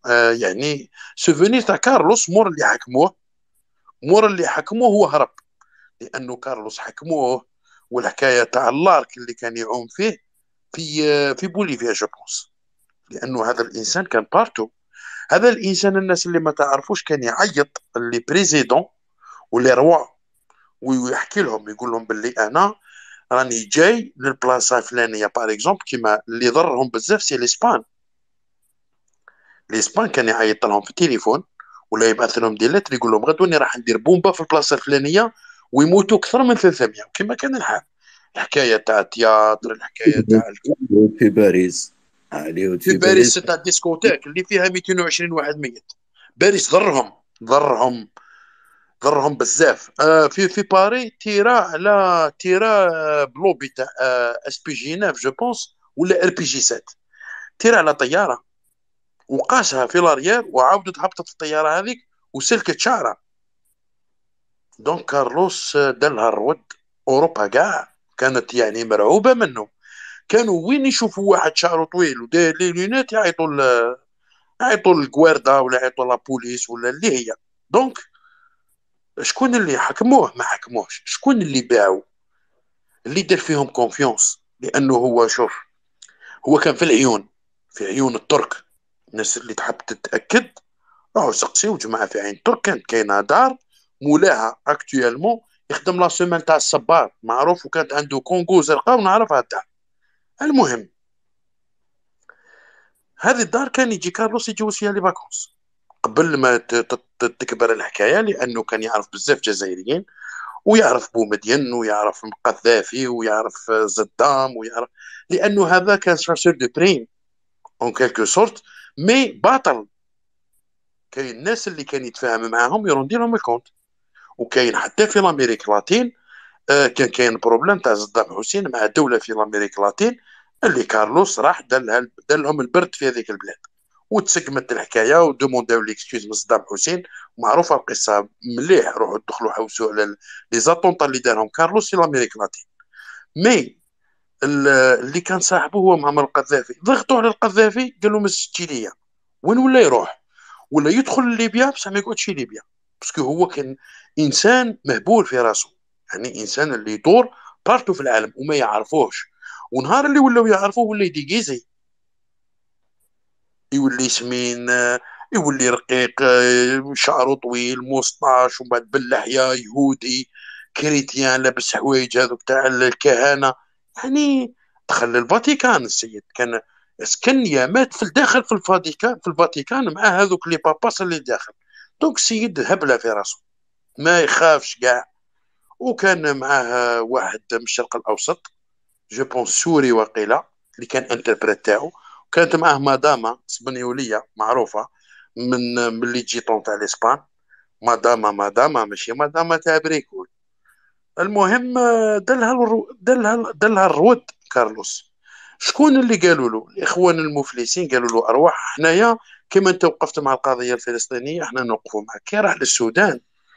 آه يعني سوفونير تاع كارلوس مور اللي حكموه، مور اللي حكموه هو هرب، لانه كارلوس حكموه، والحكايه تاع اللارك اللي كان يعوم فيه في آه، في بوليفيا جو بونس، لانه هذا الانسان كان بارتو. هذا الانسان الناس اللي ما تعرفوش كان يعيط اللي بريزيدون واللي روا، ويحكي لهم يقول لهم باللي انا راني جاي للبلاصه الفلانيه. باغ اكزومبل كيما اللي ضرهم بزاف سي لاسبان، لاسبان كان يعيط لهم في التليفون ولا يبعث لهم دي لتر يقول لهم غدوه راح ندير بومبا في البلاصه الفلانيه ويموتوا اكثر من ثلاثمية، كما كان الحال. الحكايه تاع التياتر، الحكايه تاع ال- في باريس، هوليوود في في باريس باريس. تاع الديسكوتيك اللي فيها مئتين وعشرين واحد ميت. باريس ضرهم ضرهم ضرهم بزاف. آه في في باري تيرا على تيرا آه، بلوبي تاع آه اس بي جي تسعة جو بونس ولا ار بي جي سبعة، تيرا على طياره وقاسها في لاريير وعاودت هبطت الطياره هذيك وسلكت شعره. دونك كارلوس آه، دلها الرود، اوروبا كاع كانت يعني مرعوبه منه. كانوا وين يشوفوا واحد شعره طويل وداير لي لونات يعيطوا ل- يعيطوا للكواردا ولا يعيطوا لابوليس ولا اللي هي. دونك شكون اللي حكموه؟ ما حكموهش. شكون اللي باعوا؟ اللي دار فيهم كونفيونس، لانه هو شوف، هو كان في العيون، في عيون الترك. الناس اللي تحب تتاكد راهو سقسيو جماعه في عين الترك كانت كاينه دار مولاها اكتويلمون يخدم لا سيمان تاع الصبار معروف، وكانت عنده كونغو زرقاء ونعرفها الدار. المهم هذه الدار كان يجي كارلوس يجوز فيها لي فاكونس قبل ما ت- ت- تكبر الحكايه، لانه كان يعرف بزاف جزائريين، ويعرف بومدين ويعرف قذافي ويعرف زدام ويعرف، لانه هذا كان شارسور دو بريم اون كيلكو سورت، مي باطل. كاين الناس اللي كان يتفاهم معاهم يروندي لهم الكونت. وكاين حتى في الامريك لاتين آه كان كاين بروبليم تاع صدام حسين مع دوله في الامريك لاتين، اللي كارلوس راح دار لها دار لهم البرد في هذيك البلاد، وتسقمت الحكايه ودومونداو ليكسكيوز من صدام حسين. معروفه القصه مليح، روحوا دخلوا حوسوا على لي زاتونطا اللي دارهم كارلوس في الامريك لاتين. مي ال- اللي كان صاحبه هو معمر القذافي، ضغطوا على القذافي قالوا ما تسجي ليا. وين ولا يروح؟ ولا يدخل ليبيا بصح ما يقعدش ليبيا، باسكو هو كان انسان مهبول في راسه، يعني انسان اللي يدور بارتو في العالم وما يعرفوش. ونهار اللي ولاو يعرفوه ولا يديكيزي، يولي سمين آه، يولي رقيق آه، شعره طويل موسطاش، ومن بعد باللحية يهودي كريتيان لابس حوايج هذوك تاع الكهنة. يعني دخل الفاتيكان السيد، كان سكن يا مات في الداخل في الفاتيكان في الفاتيكان مع هذوك لي باباس اللي داخل. دونك السيد هبله في راسه ما يخافش كاع. وكان معاه واحد من الشرق الاوسط جو بونس سوري وقيله اللي كان انتربريت تاعو. كانت معاه مدامه اسبانيوليه معروفه من من اللي جيتون تاع الاسبان. مدامه مدامه ماشي مدامه تاع بريكول. المهم آه، دلها الرو... دلها دلها الرود كارلوس. شكون اللي قالوا له؟ الاخوان المفلسين قالوا له ارواح حنايا كما انت وقفت مع القضيه الفلسطينيه احنا نوقفوا معك. كي راح للسودان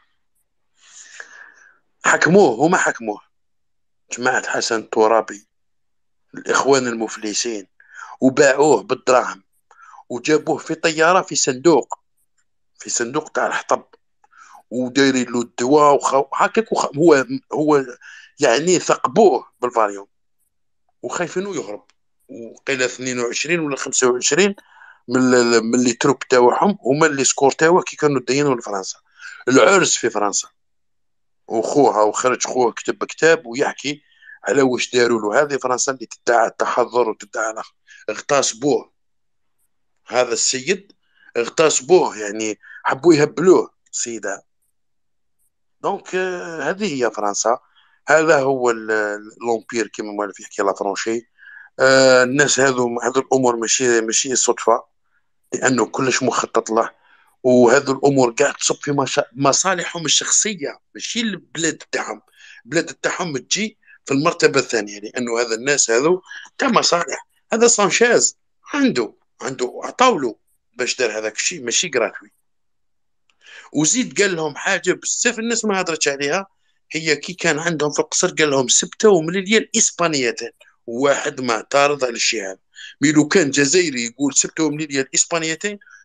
حكموه، هما حكموه جماعه حسن الترابي الاخوان المفلسين، وباعوه بالدراهم وجابوه في طياره في صندوق، في صندوق تاع الحطب، ودايرين له الدواء وهكاك وخ... هو هو يعني ثقبوه بالفاريوم وخايفينه يهرب. وقيل اثنين وعشرين ولا خمسة وعشرين من ال- من اللي تروب تاعهم هما اللي سكورتاوه كي كانوا داينوا لفرنسا. العرس في فرنسا، وخوها وخرج خوه كتب كتاب ويحكي على واش داروا له. هذه فرنسا اللي تدعى التحضر وتدعى الأخ- اغتصبوه هذا السيد، اغتصبوه يعني حبوا يهبلوه سيدا. دونك آه، هذه هي فرنسا. هذا هو ال- الامبير كما موالف يحكي لا فرونشي. آه، الناس هذو هذو الامور ماشي ماشي صدفه، لانه كلش مخطط له. وهذو الامور قاعد تصب في مشا- مصالحهم الشخصيه ماشي البلاد تاعهم. البلاد تاعهم تجي في المرتبه الثانيه، لانه هذا الناس هذو تاع مصالح. هذا سانشيز عنده عنده عطاولو باش دار هذاك الشيء ماشي جراتوي. وزيد قال لهم حاجه بزاف الناس ما هضرتش عليها، هي كي كان عندهم في القصر قال لهم سبته ومليون اسبانيتين. واحد معترض على الشيء هذا، مي لو كان جزائري يقول سبته ومليون اسبانيتين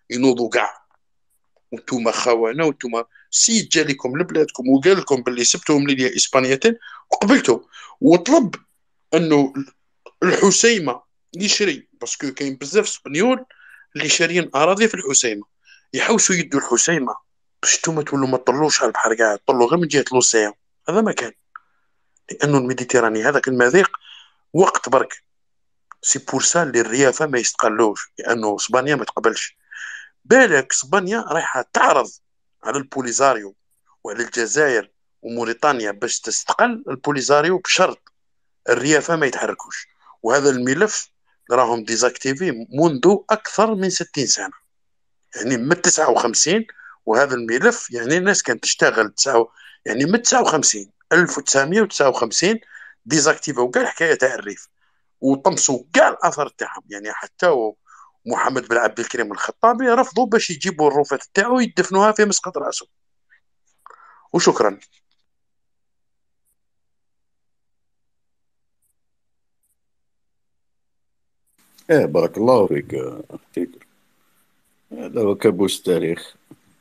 ينوضوا كاع، وانتم خونه، وانتم السيد جا لكم لبلادكم وقال لكم باللي سبتهم لي اسبانيتين وقبلتوا، وطلب انه الحسيمه يشري، باسكو كاين بزاف سبنيول اللي شاريين اراضي في الحسيمه، يحوسوا يدوا الحسيمه باش نتوما تولوا ما تطلوش على البحر كاع، تطلوا غير من جهه لوسيان. هذا ما كان، لانه الميديتيراني هذاك المضيق وقت برك. سي بور سا اللي الريافه ما يستقلوش، لانه اسبانيا ما تقبلش. بالك اسبانيا رايحه تعرض على البوليزاريو وعلى الجزائر وموريتانيا باش تستقل البوليزاريو بشرط الريافه ما يتحركوش. وهذا الملف راهم ديزاكتيفي منذ اكثر من ستين سنه، يعني من تسعة وخمسين. وهذا الملف يعني الناس كانت تشتغل تسعة، يعني من تسعة وخمسين ألف وتسعمائة وتسعة وخمسين ديزاكتيفو كاع الحكايه تاع الريف، وطمسوا كاع الاثار تاعهم. يعني حتى محمد بن عبد الكريم الخطابي رفضوا باش يجيبوا الرفات تاعو يدفنوها في مسقط راسه. وشكرا. ايه بارك الله فيك تيكر. هذا هو كابوس التاريخ.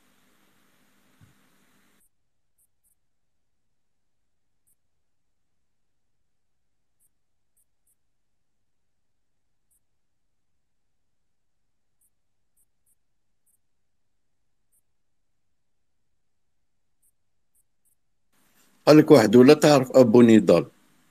قال لك واحد ولا تعرف ابو نضال؟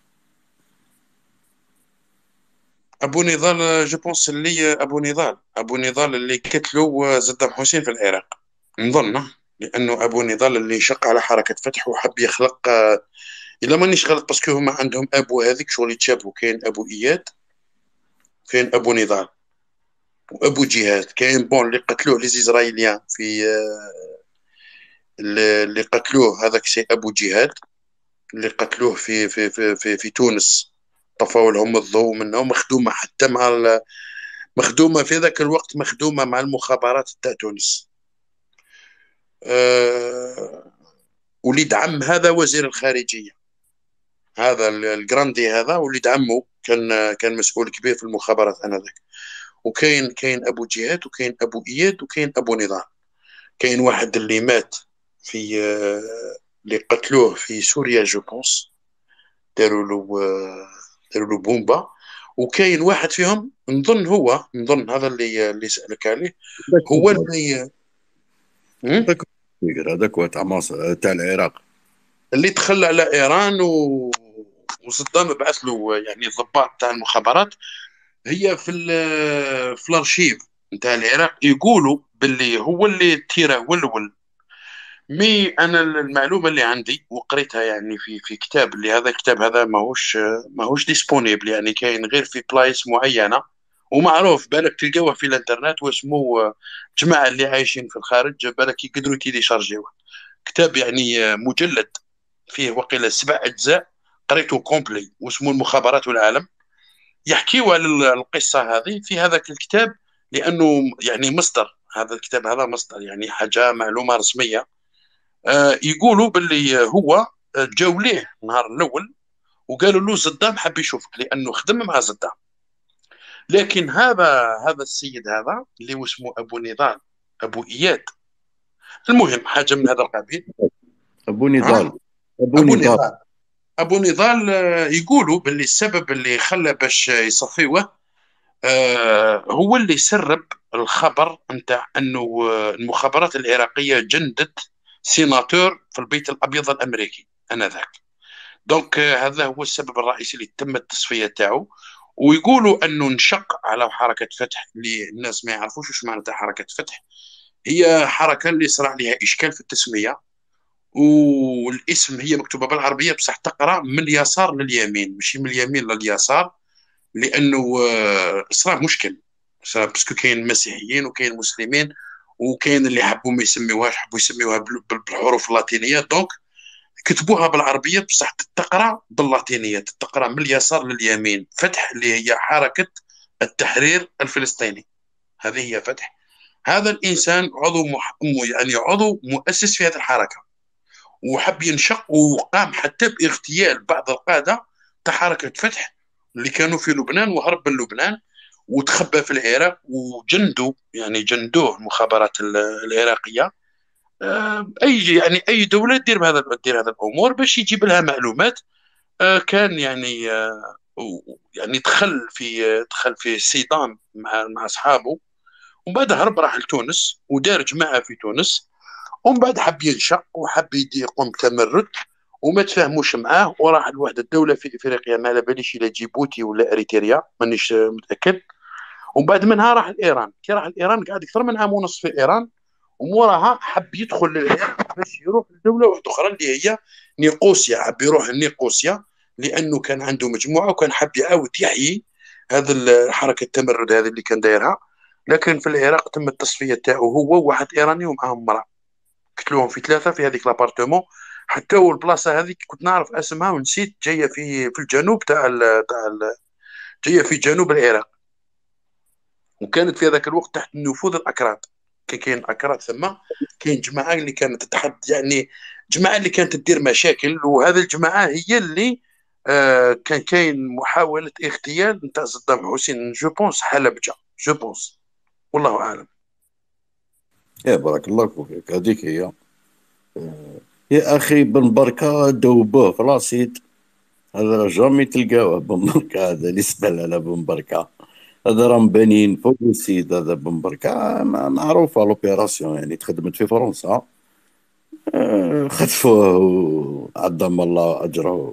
ابو نضال جو بونس اللي ابو نضال ابو نضال اللي قتلوا صدام حسين في العراق نظن، لانه ابو نضال اللي شق على حركه فتح وحب يخلق، الا مانيش غلط، باسكو هما عندهم ابو هذيك شغل يتشابهوا. كاين ابو اياد، كاين ابو نضال، وابو جهاد. كاين بون اللي قتلوه لي اسرائيليان في اللي قتلوه هذاك سي ابو جهاد، اللي قتلوه في في في في, في تونس، طفوا لهم الضوء منه، مخدومه حتى مع مخدومه في ذاك الوقت، مخدومه مع المخابرات تاع تونس. أه... وليد عم هذا وزير الخارجيه، هذا الجراندي هذا وليد عمه كان كان مسؤول كبير في المخابرات انذاك. وكاين كاين ابو جهاد، وكاين ابو اياد، وكاين ابو نضال. كاين واحد اللي مات في اللي قتلوه في سوريا جو بونس، داروا له داروا له بومبا. وكاين واحد فيهم نظن هو نظن هذا اللي اللي سألك عليه هو اللي هذاك هو تاع مصر تاع العراق، اللي تخلى على ايران و... وصدام بعث له يعني الضباط تاع المخابرات. هي في في الارشيف نتاع العراق يقولوا باللي هو اللي تيره ولول. مي انا المعلومه اللي عندي وقريتها يعني في في كتاب، اللي هذا الكتاب هذا ماهوش ماهوش ديسپونيبل، يعني كاين غير في بلايص معينه ومعروف، بالك تلقاوه في الانترنت، واسمه جماعه اللي عايشين في الخارج بالك يقدروا تيليشارجيوه. كتاب يعني مجلد فيه وقيل سبع اجزاء، قريته كومبلي، واسمه المخابرات والعالم. يحكيوا على القصه هذه في هذاك الكتاب، لانه يعني مصدر، هذا الكتاب هذا مصدر يعني حاجه معلومه رسميه. آه يقولوا باللي هو جاو ليه نهار الاول وقالوا له صدام حب يشوفك لانه خدم مع صدام. لكن هذا هذا السيد هذا اللي هو اسمه ابو نضال، ابو اياد، المهم حاجه من هذا القبيل. ابو نضال ابو, أبو نضال. نضال ابو نضال يقولوا باللي السبب اللي خلى باش يصفيوه آه هو اللي سرب الخبر نتاع انه المخابرات العراقيه جندت سيناتور في البيت الابيض الامريكي انذاك. دونك هذا هو السبب الرئيسي اللي تم التصفيه تاعو. ويقولوا انه انشق على حركه فتح، اللي الناس ما يعرفوش واش معناتها حركه فتح. هي حركه اللي صرا لها اشكال في التسميه، والاسم هي مكتوبه بالعربيه بصح تقرا من اليسار لليمين ماشي من اليمين لليسار، لانه صرا مشكل، صرا باسكو كاين مسيحيين وكاين مسلمين، وكاين اللي حبوا ما يسميوهاش، حبوا يسميوها بالحروف اللاتينيه. دونك كتبوها بالعربيه بصح تقرا باللاتينيه، تقرا من اليسار لليمين. فتح اللي هي حركه التحرير الفلسطيني، هذه هي فتح. هذا الانسان عضو مح... يعني عضو مؤسس في هذه الحركه، وحب ينشق، وقام حتى باغتيال بعض القاده تاع حركه فتح اللي كانوا في لبنان، وهرب من لبنان وتخبى في العراق وجندوا، يعني جندوه المخابرات ال- العراقيه. آه، اي يعني اي دوله دير بهذا دير هذا الامور باش يجيب لها معلومات. آه، كان يعني آه، و- يعني دخل في آه، دخل في صدام مع مع اصحابه، ومن بعد هرب راح لتونس ودار جماعه في تونس، ومن بعد حب ينشق وحب يدي يقوم بتمرد، وما تفاهموش معاه وراح لواحد الدوله في افريقيا، ما على باليش الى جيبوتي ولا اريتريا، مانيش آه، متاكد. ومن بعد منها راح لايران. كي راح لايران قعد اكثر من عام ونصف في ايران، وموراها حب يدخل للعراق باش يروح لدوله واحده اخرى اللي هي نيقوسيا. حب يروح لنيقوسيا لانه كان عنده مجموعه وكان حب يعاود يحيي هذه الحركه التمرد هذه اللي كان دايرها. لكن في العراق تم التصفيه تاعو هو وواحد ايراني ومعهم مراه، قتلوهم في ثلاثه في هذيك لابارتمون. حتى هو البلاصه هذيك كنت نعرف اسمها ونسيت، جايه في في الجنوب تاع ال- تاع ال- جايه في جنوب العراق، وكانت في هذاك الوقت تحت نفوذ الاكراد. كي كاين اكراد ثم كاين جماعه اللي كانت تحب، يعني جماعه اللي كانت تدير مشاكل، وهذه الجماعه هي اللي آه كان كاين محاوله اغتيال نتاع صدام حسين، جو بونس حلبجه، جو بونس، والله اعلم. يا بارك الله فيك، هذيك هي. يا اخي بن بركه دوبوه في راسيد، هذا راه جامي تلقاوه بن بركه، هذا اللي سبل على بن بركه، هذا راه مبانين فوق السيد. هذا بن بركه ما- معروفه لوبيراسيون، يعني تخدمت في فرنسا. آه، خطفوه وعظم الله اجره.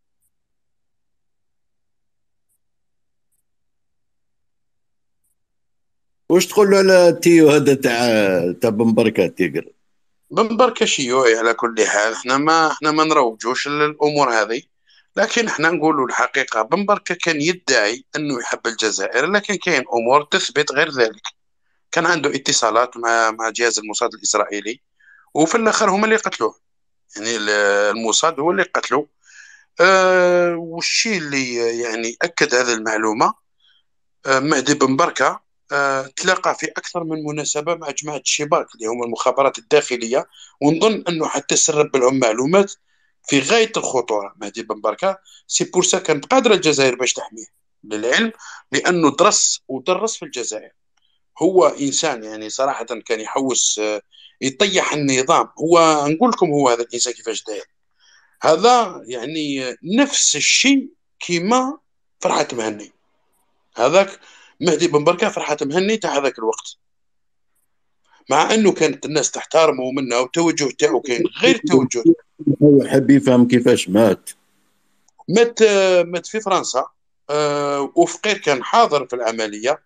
واش تقول له على التيو هذا تاع تاع بن بركه تيقر؟ من بركة شيوعي على كل حال. احنا ما احنا ما نروجوش للامور هذه، لكن احنا نقولوا الحقيقه. بن بركة كان يدعي انه يحب الجزائر، لكن كاين امور تثبت غير ذلك. كان عنده اتصالات مع مع جهاز الموساد الاسرائيلي، وفي الاخر هم اللي قتلوه، يعني ال- الموساد هو اللي قتله. أه والشيء اللي يعني اكد هذه المعلومه، أه مهدي بن بركه أه تلاقى في اكثر من مناسبه مع جماعه الشباك اللي هم المخابرات الداخليه، ونظن انه حتى سرب لهم معلومات في غايه الخطوره. مهدي بن بركه سي بور سا كانت قادره الجزائر باش تحميه، للعلم، لانه درس ودرس في الجزائر. هو انسان يعني صراحه كان يحوس آه، يطيح النظام. هو نقول لكم هو هذا الانسان كيفاش داير. هذا يعني آه، نفس الشيء كيما فرحة مهني. هذاك مهدي بن بركة فرحة مهني تاع هذاك الوقت، مع انه كانت الناس تحترمه منه والتوجه تاعو كان غير توجه. هو حب يفهم كيفاش مات. مات آه، مات في فرنسا. آه، وفقير كان حاضر في العملية،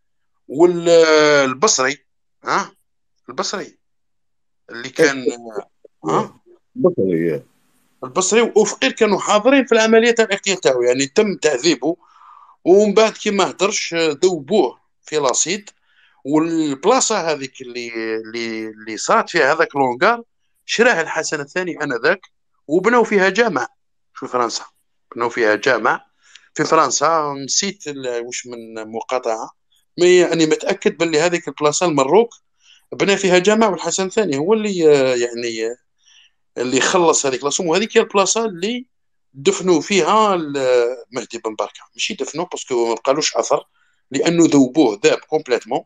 والبصري، ها البصري اللي كان ها بطري. البصري وفقير كانوا حاضرين في العمليه تاع الاغتيال تاعو، يعني تم تعذيبه. ومن بعد كي ما هدرش ذوبوه في لاصيد. والبلاصه هذيك اللي اللي اللي صارت فيها هذاك لونغار شراها الحسن الثاني انذاك، وبنوا فيها جامع في فرنسا. بنوا فيها جامع في فرنسا، نسيت ال- وش من مقاطعه، مي يعني متاكد باللي هذيك البلاصه المروك بنى فيها جامع، والحسن الثاني هو اللي آه، يعني اللي خلص هذيك لاصوم. وهذيك هي البلاصه اللي دفنوا فيها ال- مهدي بن بركه. ماشي دفنوا باسكو ما بقالوش اثر، لانه ذوبوه ذاب كومبليتمون.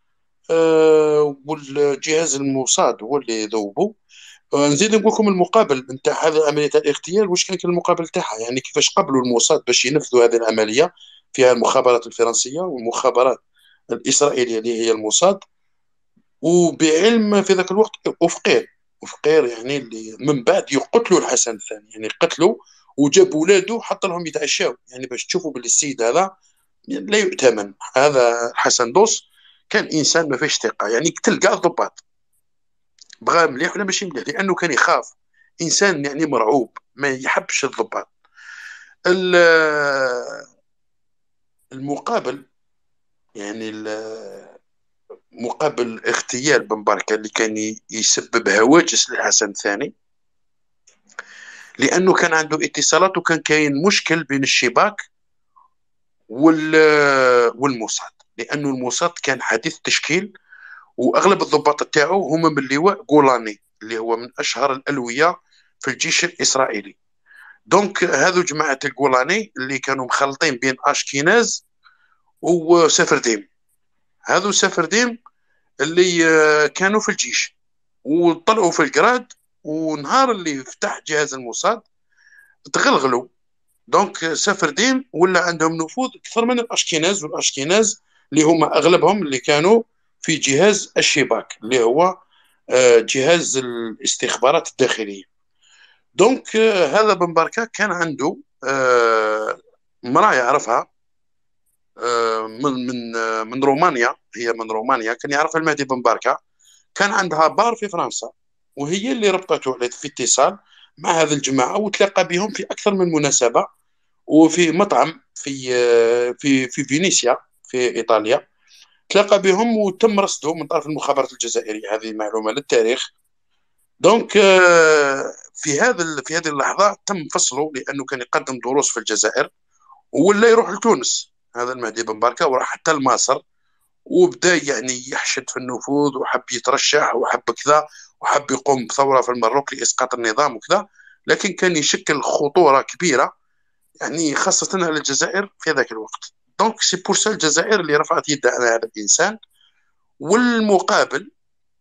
آه والجهاز الموساد هو اللي ذوبه. آه نزيد نقول لكم المقابل نتاع هذه عمليه الاغتيال، واش كان كان المقابل تاعها، يعني كيفاش قبلوا الموساد باش ينفذوا هذه العمليه فيها المخابرات الفرنسيه والمخابرات الاسرائيليه اللي هي الموساد. وبعلم في ذاك الوقت افقير افقير يعني اللي من بعد يقتلوا الحسن الثاني، يعني قتلوا وجابوا ولاده حتى لهم يتعشاو، يعني باش تشوفوا باللي السيد هذا لا يؤتمن. هذا الحسن دوس كان انسان ما فيش ثقه، يعني قتل كاع الضباط، بغى مليح ولا ماشي مليح، لانه كان يخاف. انسان يعني مرعوب، ما يحبش الضباط. ال- المقابل، يعني ال- مقابل اغتيال بن بركه اللي كان ي- يسبب هواجس للحسن الثاني، لانه كان عنده اتصالات وكان كاين مشكل بين الشباك وال والموساد، لانه الموساد كان حديث تشكيل، واغلب الضباط تاعو هما من لواء جولاني اللي هو من اشهر الالويه في الجيش الاسرائيلي. دونك هذو جماعه الجولاني اللي كانوا مخلطين بين اشكيناز وسفرديم. هذو سفرديم اللي آه، كانوا في الجيش وطلعوا في الجراد، ونهار اللي فتح جهاز الموساد تغلغلوا. دونك سفرديم ولا عندهم نفوذ اكثر من الاشكناز، والاشكناز اللي هما اغلبهم اللي كانوا في جهاز الشباك اللي هو آه، جهاز الاستخبارات الداخليه. دونك آه، هذا بن بركه كان عنده آه، امراه يعرفها آه، من من آه، من رومانيا، هي من رومانيا، كان يعرفها المهدي بن بركه، كان عندها بار في فرنسا، وهي اللي ربطته على في اتصال مع هذه الجماعه، وتلاقى بهم في اكثر من مناسبه، وفي مطعم في آه، في في فينيسيا في ايطاليا تلاقى بهم وتم رصده من طرف المخابرات الجزائريه. هذه معلومه للتاريخ. دونك آه، في هذا في هذه اللحظه تم فصله لانه كان يقدم دروس في الجزائر، ولا يروح لتونس هذا المهدي بن بركه، وراح حتى لمصر، وبدا يعني يحشد في النفوذ، وحب يترشح، وحب كذا، وحب يقوم بثوره في المروك لاسقاط النظام وكذا، لكن كان يشكل خطوره كبيره يعني خاصه على الجزائر في ذاك الوقت. دونك سي بور سا الجزائر اللي رفعت يدها على هذا الانسان. والمقابل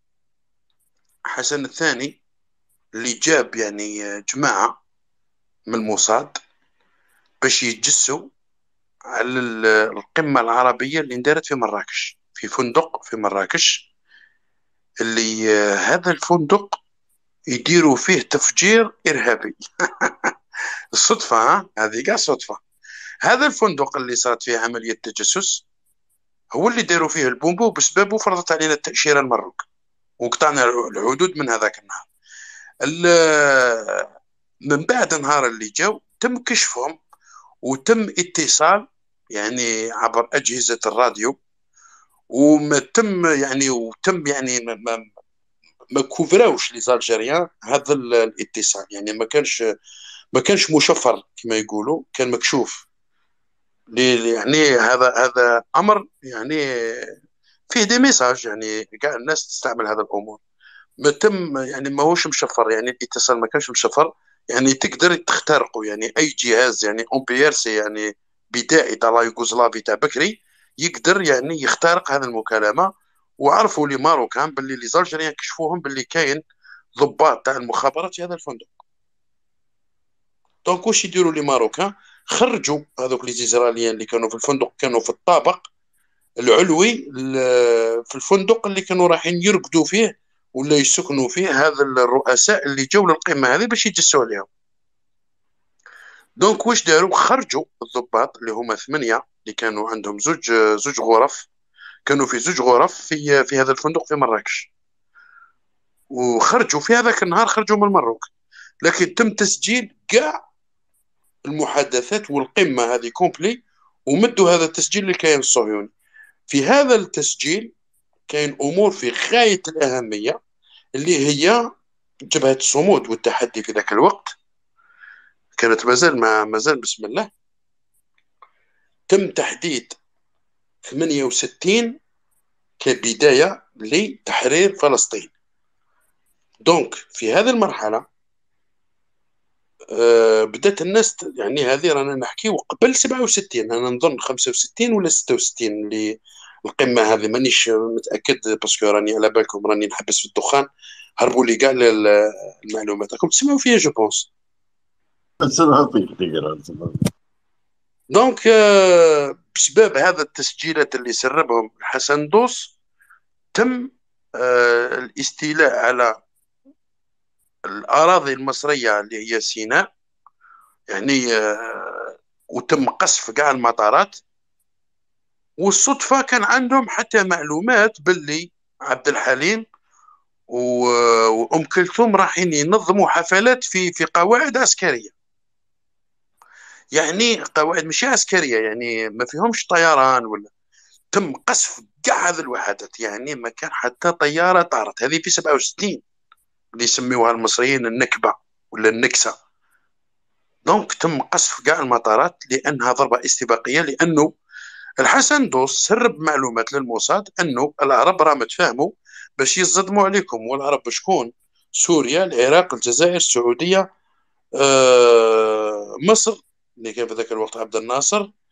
حسن الثاني اللي جاب يعني جماعه من الموساد باش يتجسوا على القمه العربيه اللي اندارت في مراكش، في فندق في مراكش، اللي آه، هذا الفندق يديروا فيه تفجير إرهابي. الصدفة، ها؟ هذه قاع صدفة. هذا الفندق اللي صارت فيه عملية تجسس هو اللي داروا فيه البومبو، بسببه فرضت علينا التأشيرة المروك وقطعنا الحدود من هذاك النهار. ال- من بعد النهار اللي جاو تم كشفهم، وتم اتصال يعني عبر أجهزة الراديو، وما تم يعني وتم يعني ما ما ما كوفراوش لي زالجيريان هذا ال- الاتصال، يعني ما كانش ما كانش مشفر كما يقولوا، كان مكشوف. لي- يعني هذا هذا امر يعني فيه دي ميساج، يعني كاع الناس تستعمل هذا الامور. ما تم يعني ما هوش مشفر، يعني الاتصال ما كانش مشفر، يعني تقدر تخترقه، يعني اي جهاز يعني اون بي ار سي يعني بدائي تاع لا يوغوسلافي تاع بكري يقدر يعني يخترق هذه المكالمه. وعرفوا لي ماروكان باللي لي زالجيريان كشفوهم باللي كاين ضباط تاع المخابرات في هذا الفندق. دونك واش يديروا لي ماروكان؟ خرجوا هذوك لي زيزراليين اللي كانوا في الفندق، كانوا في الطابق العلوي ل- في الفندق اللي كانوا رايحين يرقدوا فيه ولا يسكنوا فيه هذا الرؤساء اللي جو للقمه هذه باش يجسوا عليهم. دونك واش داروا؟ خرجوا الضباط اللي هما ثمانيه اللي كانوا عندهم زوج زوج غرف، كانوا في زوج غرف في في هذا الفندق في مراكش، وخرجوا في هذاك النهار، خرجوا من المروك. لكن تم تسجيل كاع المحادثات والقمه هذه كومبلي، ومدوا هذا التسجيل للكيان الصهيوني. في هذا التسجيل كاين امور في غايه الاهميه، اللي هي جبهه الصمود والتحدي في ذاك الوقت كانت مازال ما مازال بسم الله. تم تحديد ثمانية وستين كبدايه لتحرير فلسطين. دونك في هذه المرحله آه، بدات الناس ت- يعني هذه رانا نحكي قبل سبعة وستين، انا نظن خمسة وستين ولا ستة وستين اللي القمه هذه، مانيش متاكد باسكو راني على بالكم راني نحبس في الدخان، هربوا لي كاع ال- المعلومات راكم تسمعوا فيها جو بونس. دونك آه، بسبب هذا التسجيلات اللي سربهم حسن دوس تم آه، الاستيلاء على الأراضي المصرية اللي هي سيناء، يعني آه، وتم قصف كاع المطارات. والصدفة كان عندهم حتى معلومات باللي عبد الحليم و- وأم كلثوم رايحين ينظموا حفلات في في قواعد عسكرية، يعني قواعد مش عسكرية، يعني ما فيهمش طيران ولا. تم قصف كاع هذه الوحدات، يعني ما كان حتى طيارة طارت. هذه في سبعة وستين اللي يسميوها المصريين النكبة ولا النكسة. دونك تم قصف كاع المطارات لأنها ضربة استباقية، لأنه الحسن دوس سرب معلومات للموساد أنه العرب راهم تفاهموا باش يصدموا عليكم. والعرب شكون؟ سوريا، العراق، الجزائر، السعودية، آه، مصر اللي كان في ذاك الوقت عبد الناصر،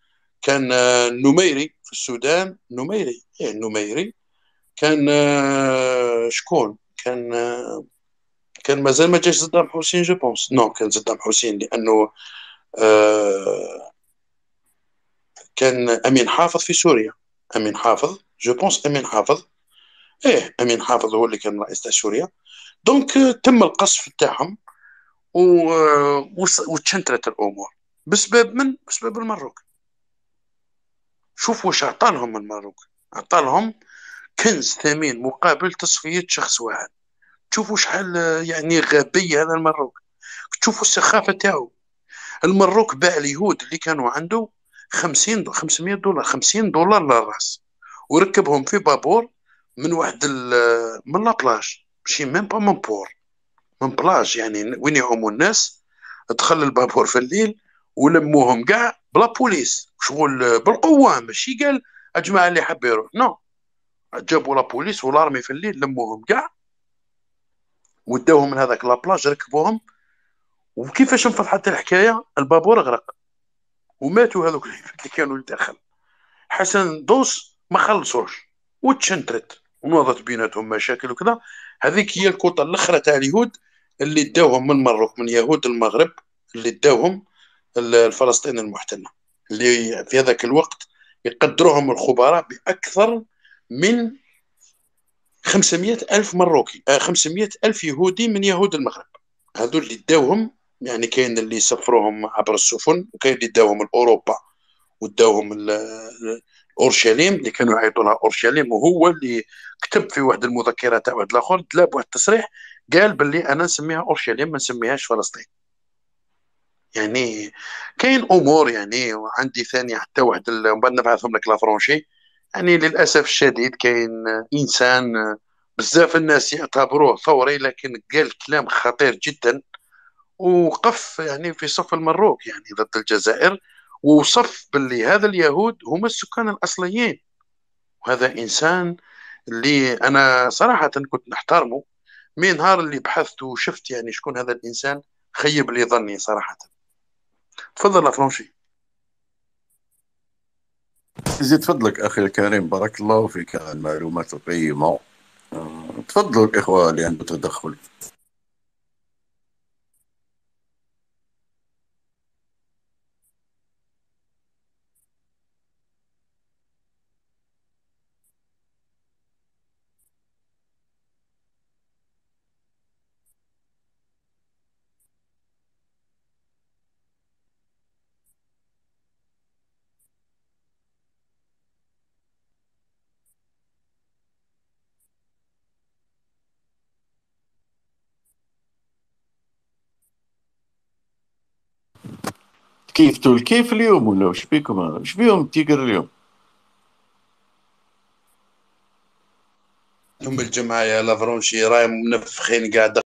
كان آه، النميري في السودان، نميري ايه النميري كان آه، شكون كان آه، كان مازال ما جاش صدام حسين جو بونس، نو كان صدام حسين لانه آه، كان امين حافظ في سوريا. امين حافظ جو بونس امين حافظ، ايه امين حافظ هو اللي كان رئيس تاع سوريا. دونك آه، تم القصف تاعهم و- آه، وص- وتشنترت الامور بسبب من بسبب المروك. شوف واش عطالهم المروك، عطالهم كنز ثمين مقابل تصفية شخص واحد. تشوفوا شحال آه، يعني غبي هذا المروك، تشوفوا السخافة تاعو. المروك باع اليهود اللي كانوا عنده خمسين دو خمسمية دولار، خمسين دولار للراس، وركبهم في بابور من واحد ال- من لابلاج، ماشي ميم با من بور، من بلاج يعني وين يعوموا الناس. دخل البابور في الليل ولموهم كاع بلا بوليس، شغل بالقوه، ماشي قال اجماعه اللي حب يروح، نو، جابوا لا بوليس والارمي في الليل لموهم كاع وداوهم من هذاك لابلاج ركبوهم. وكيفاش انفضحت الحكايه، البابور غرق وماتوا هذوك اللي كانوا لداخل. حسن دوس ما خلصوش وتشنترت ونوضت بيناتهم مشاكل وكذا. هذيك هي الكوطه الاخرى تاع اليهود اللي داوهم من مروك، من يهود المغرب اللي داوهم الفلسطين المحتله، اللي في هذاك الوقت يقدروهم الخبراء باكثر من خمسمية ألف مروكي، آه خمسمية ألف يهودي من يهود المغرب. هذول اللي داوهم، يعني كاين اللي سفروهم عبر السفن، وكاين اللي داوهم لاوروبا وداوهم ل- اورشليم اللي كانوا يعيطوا لها اورشليم. وهو اللي كتب في واحد المذكره تاع واحد الاخر، تلا بواحد التصريح قال باللي انا نسميها اورشليم ما نسميهاش فلسطين. يعني كاين امور يعني. وعندي ثاني حتى واحد ال- من بعد نبعثهم لك لافرونشي. يعني للاسف الشديد كاين انسان، بزاف الناس يعتبروه ثوري لكن قال كلام خطير جدا، وقف يعني في صف المروك يعني ضد الجزائر، ووصف باللي هذا اليهود هم السكان الأصليين. وهذا إنسان اللي أنا صراحة كنت نحترمه. من نهار اللي بحثت وشفت يعني شكون هذا الإنسان خيب لي ظني صراحة. تفضل أفرونشي. زيد فضلك أخي الكريم، بارك الله فيك على المعلومات القيمة. آه، تفضلوا الإخوة اللي عنده تدخل. كيفتوا الكيف اليوم ولا وش بيكم؟ وش بيهم التيجر اليوم؟ يوم الجمعة يا لافرونشي راهم منفخين قاعدة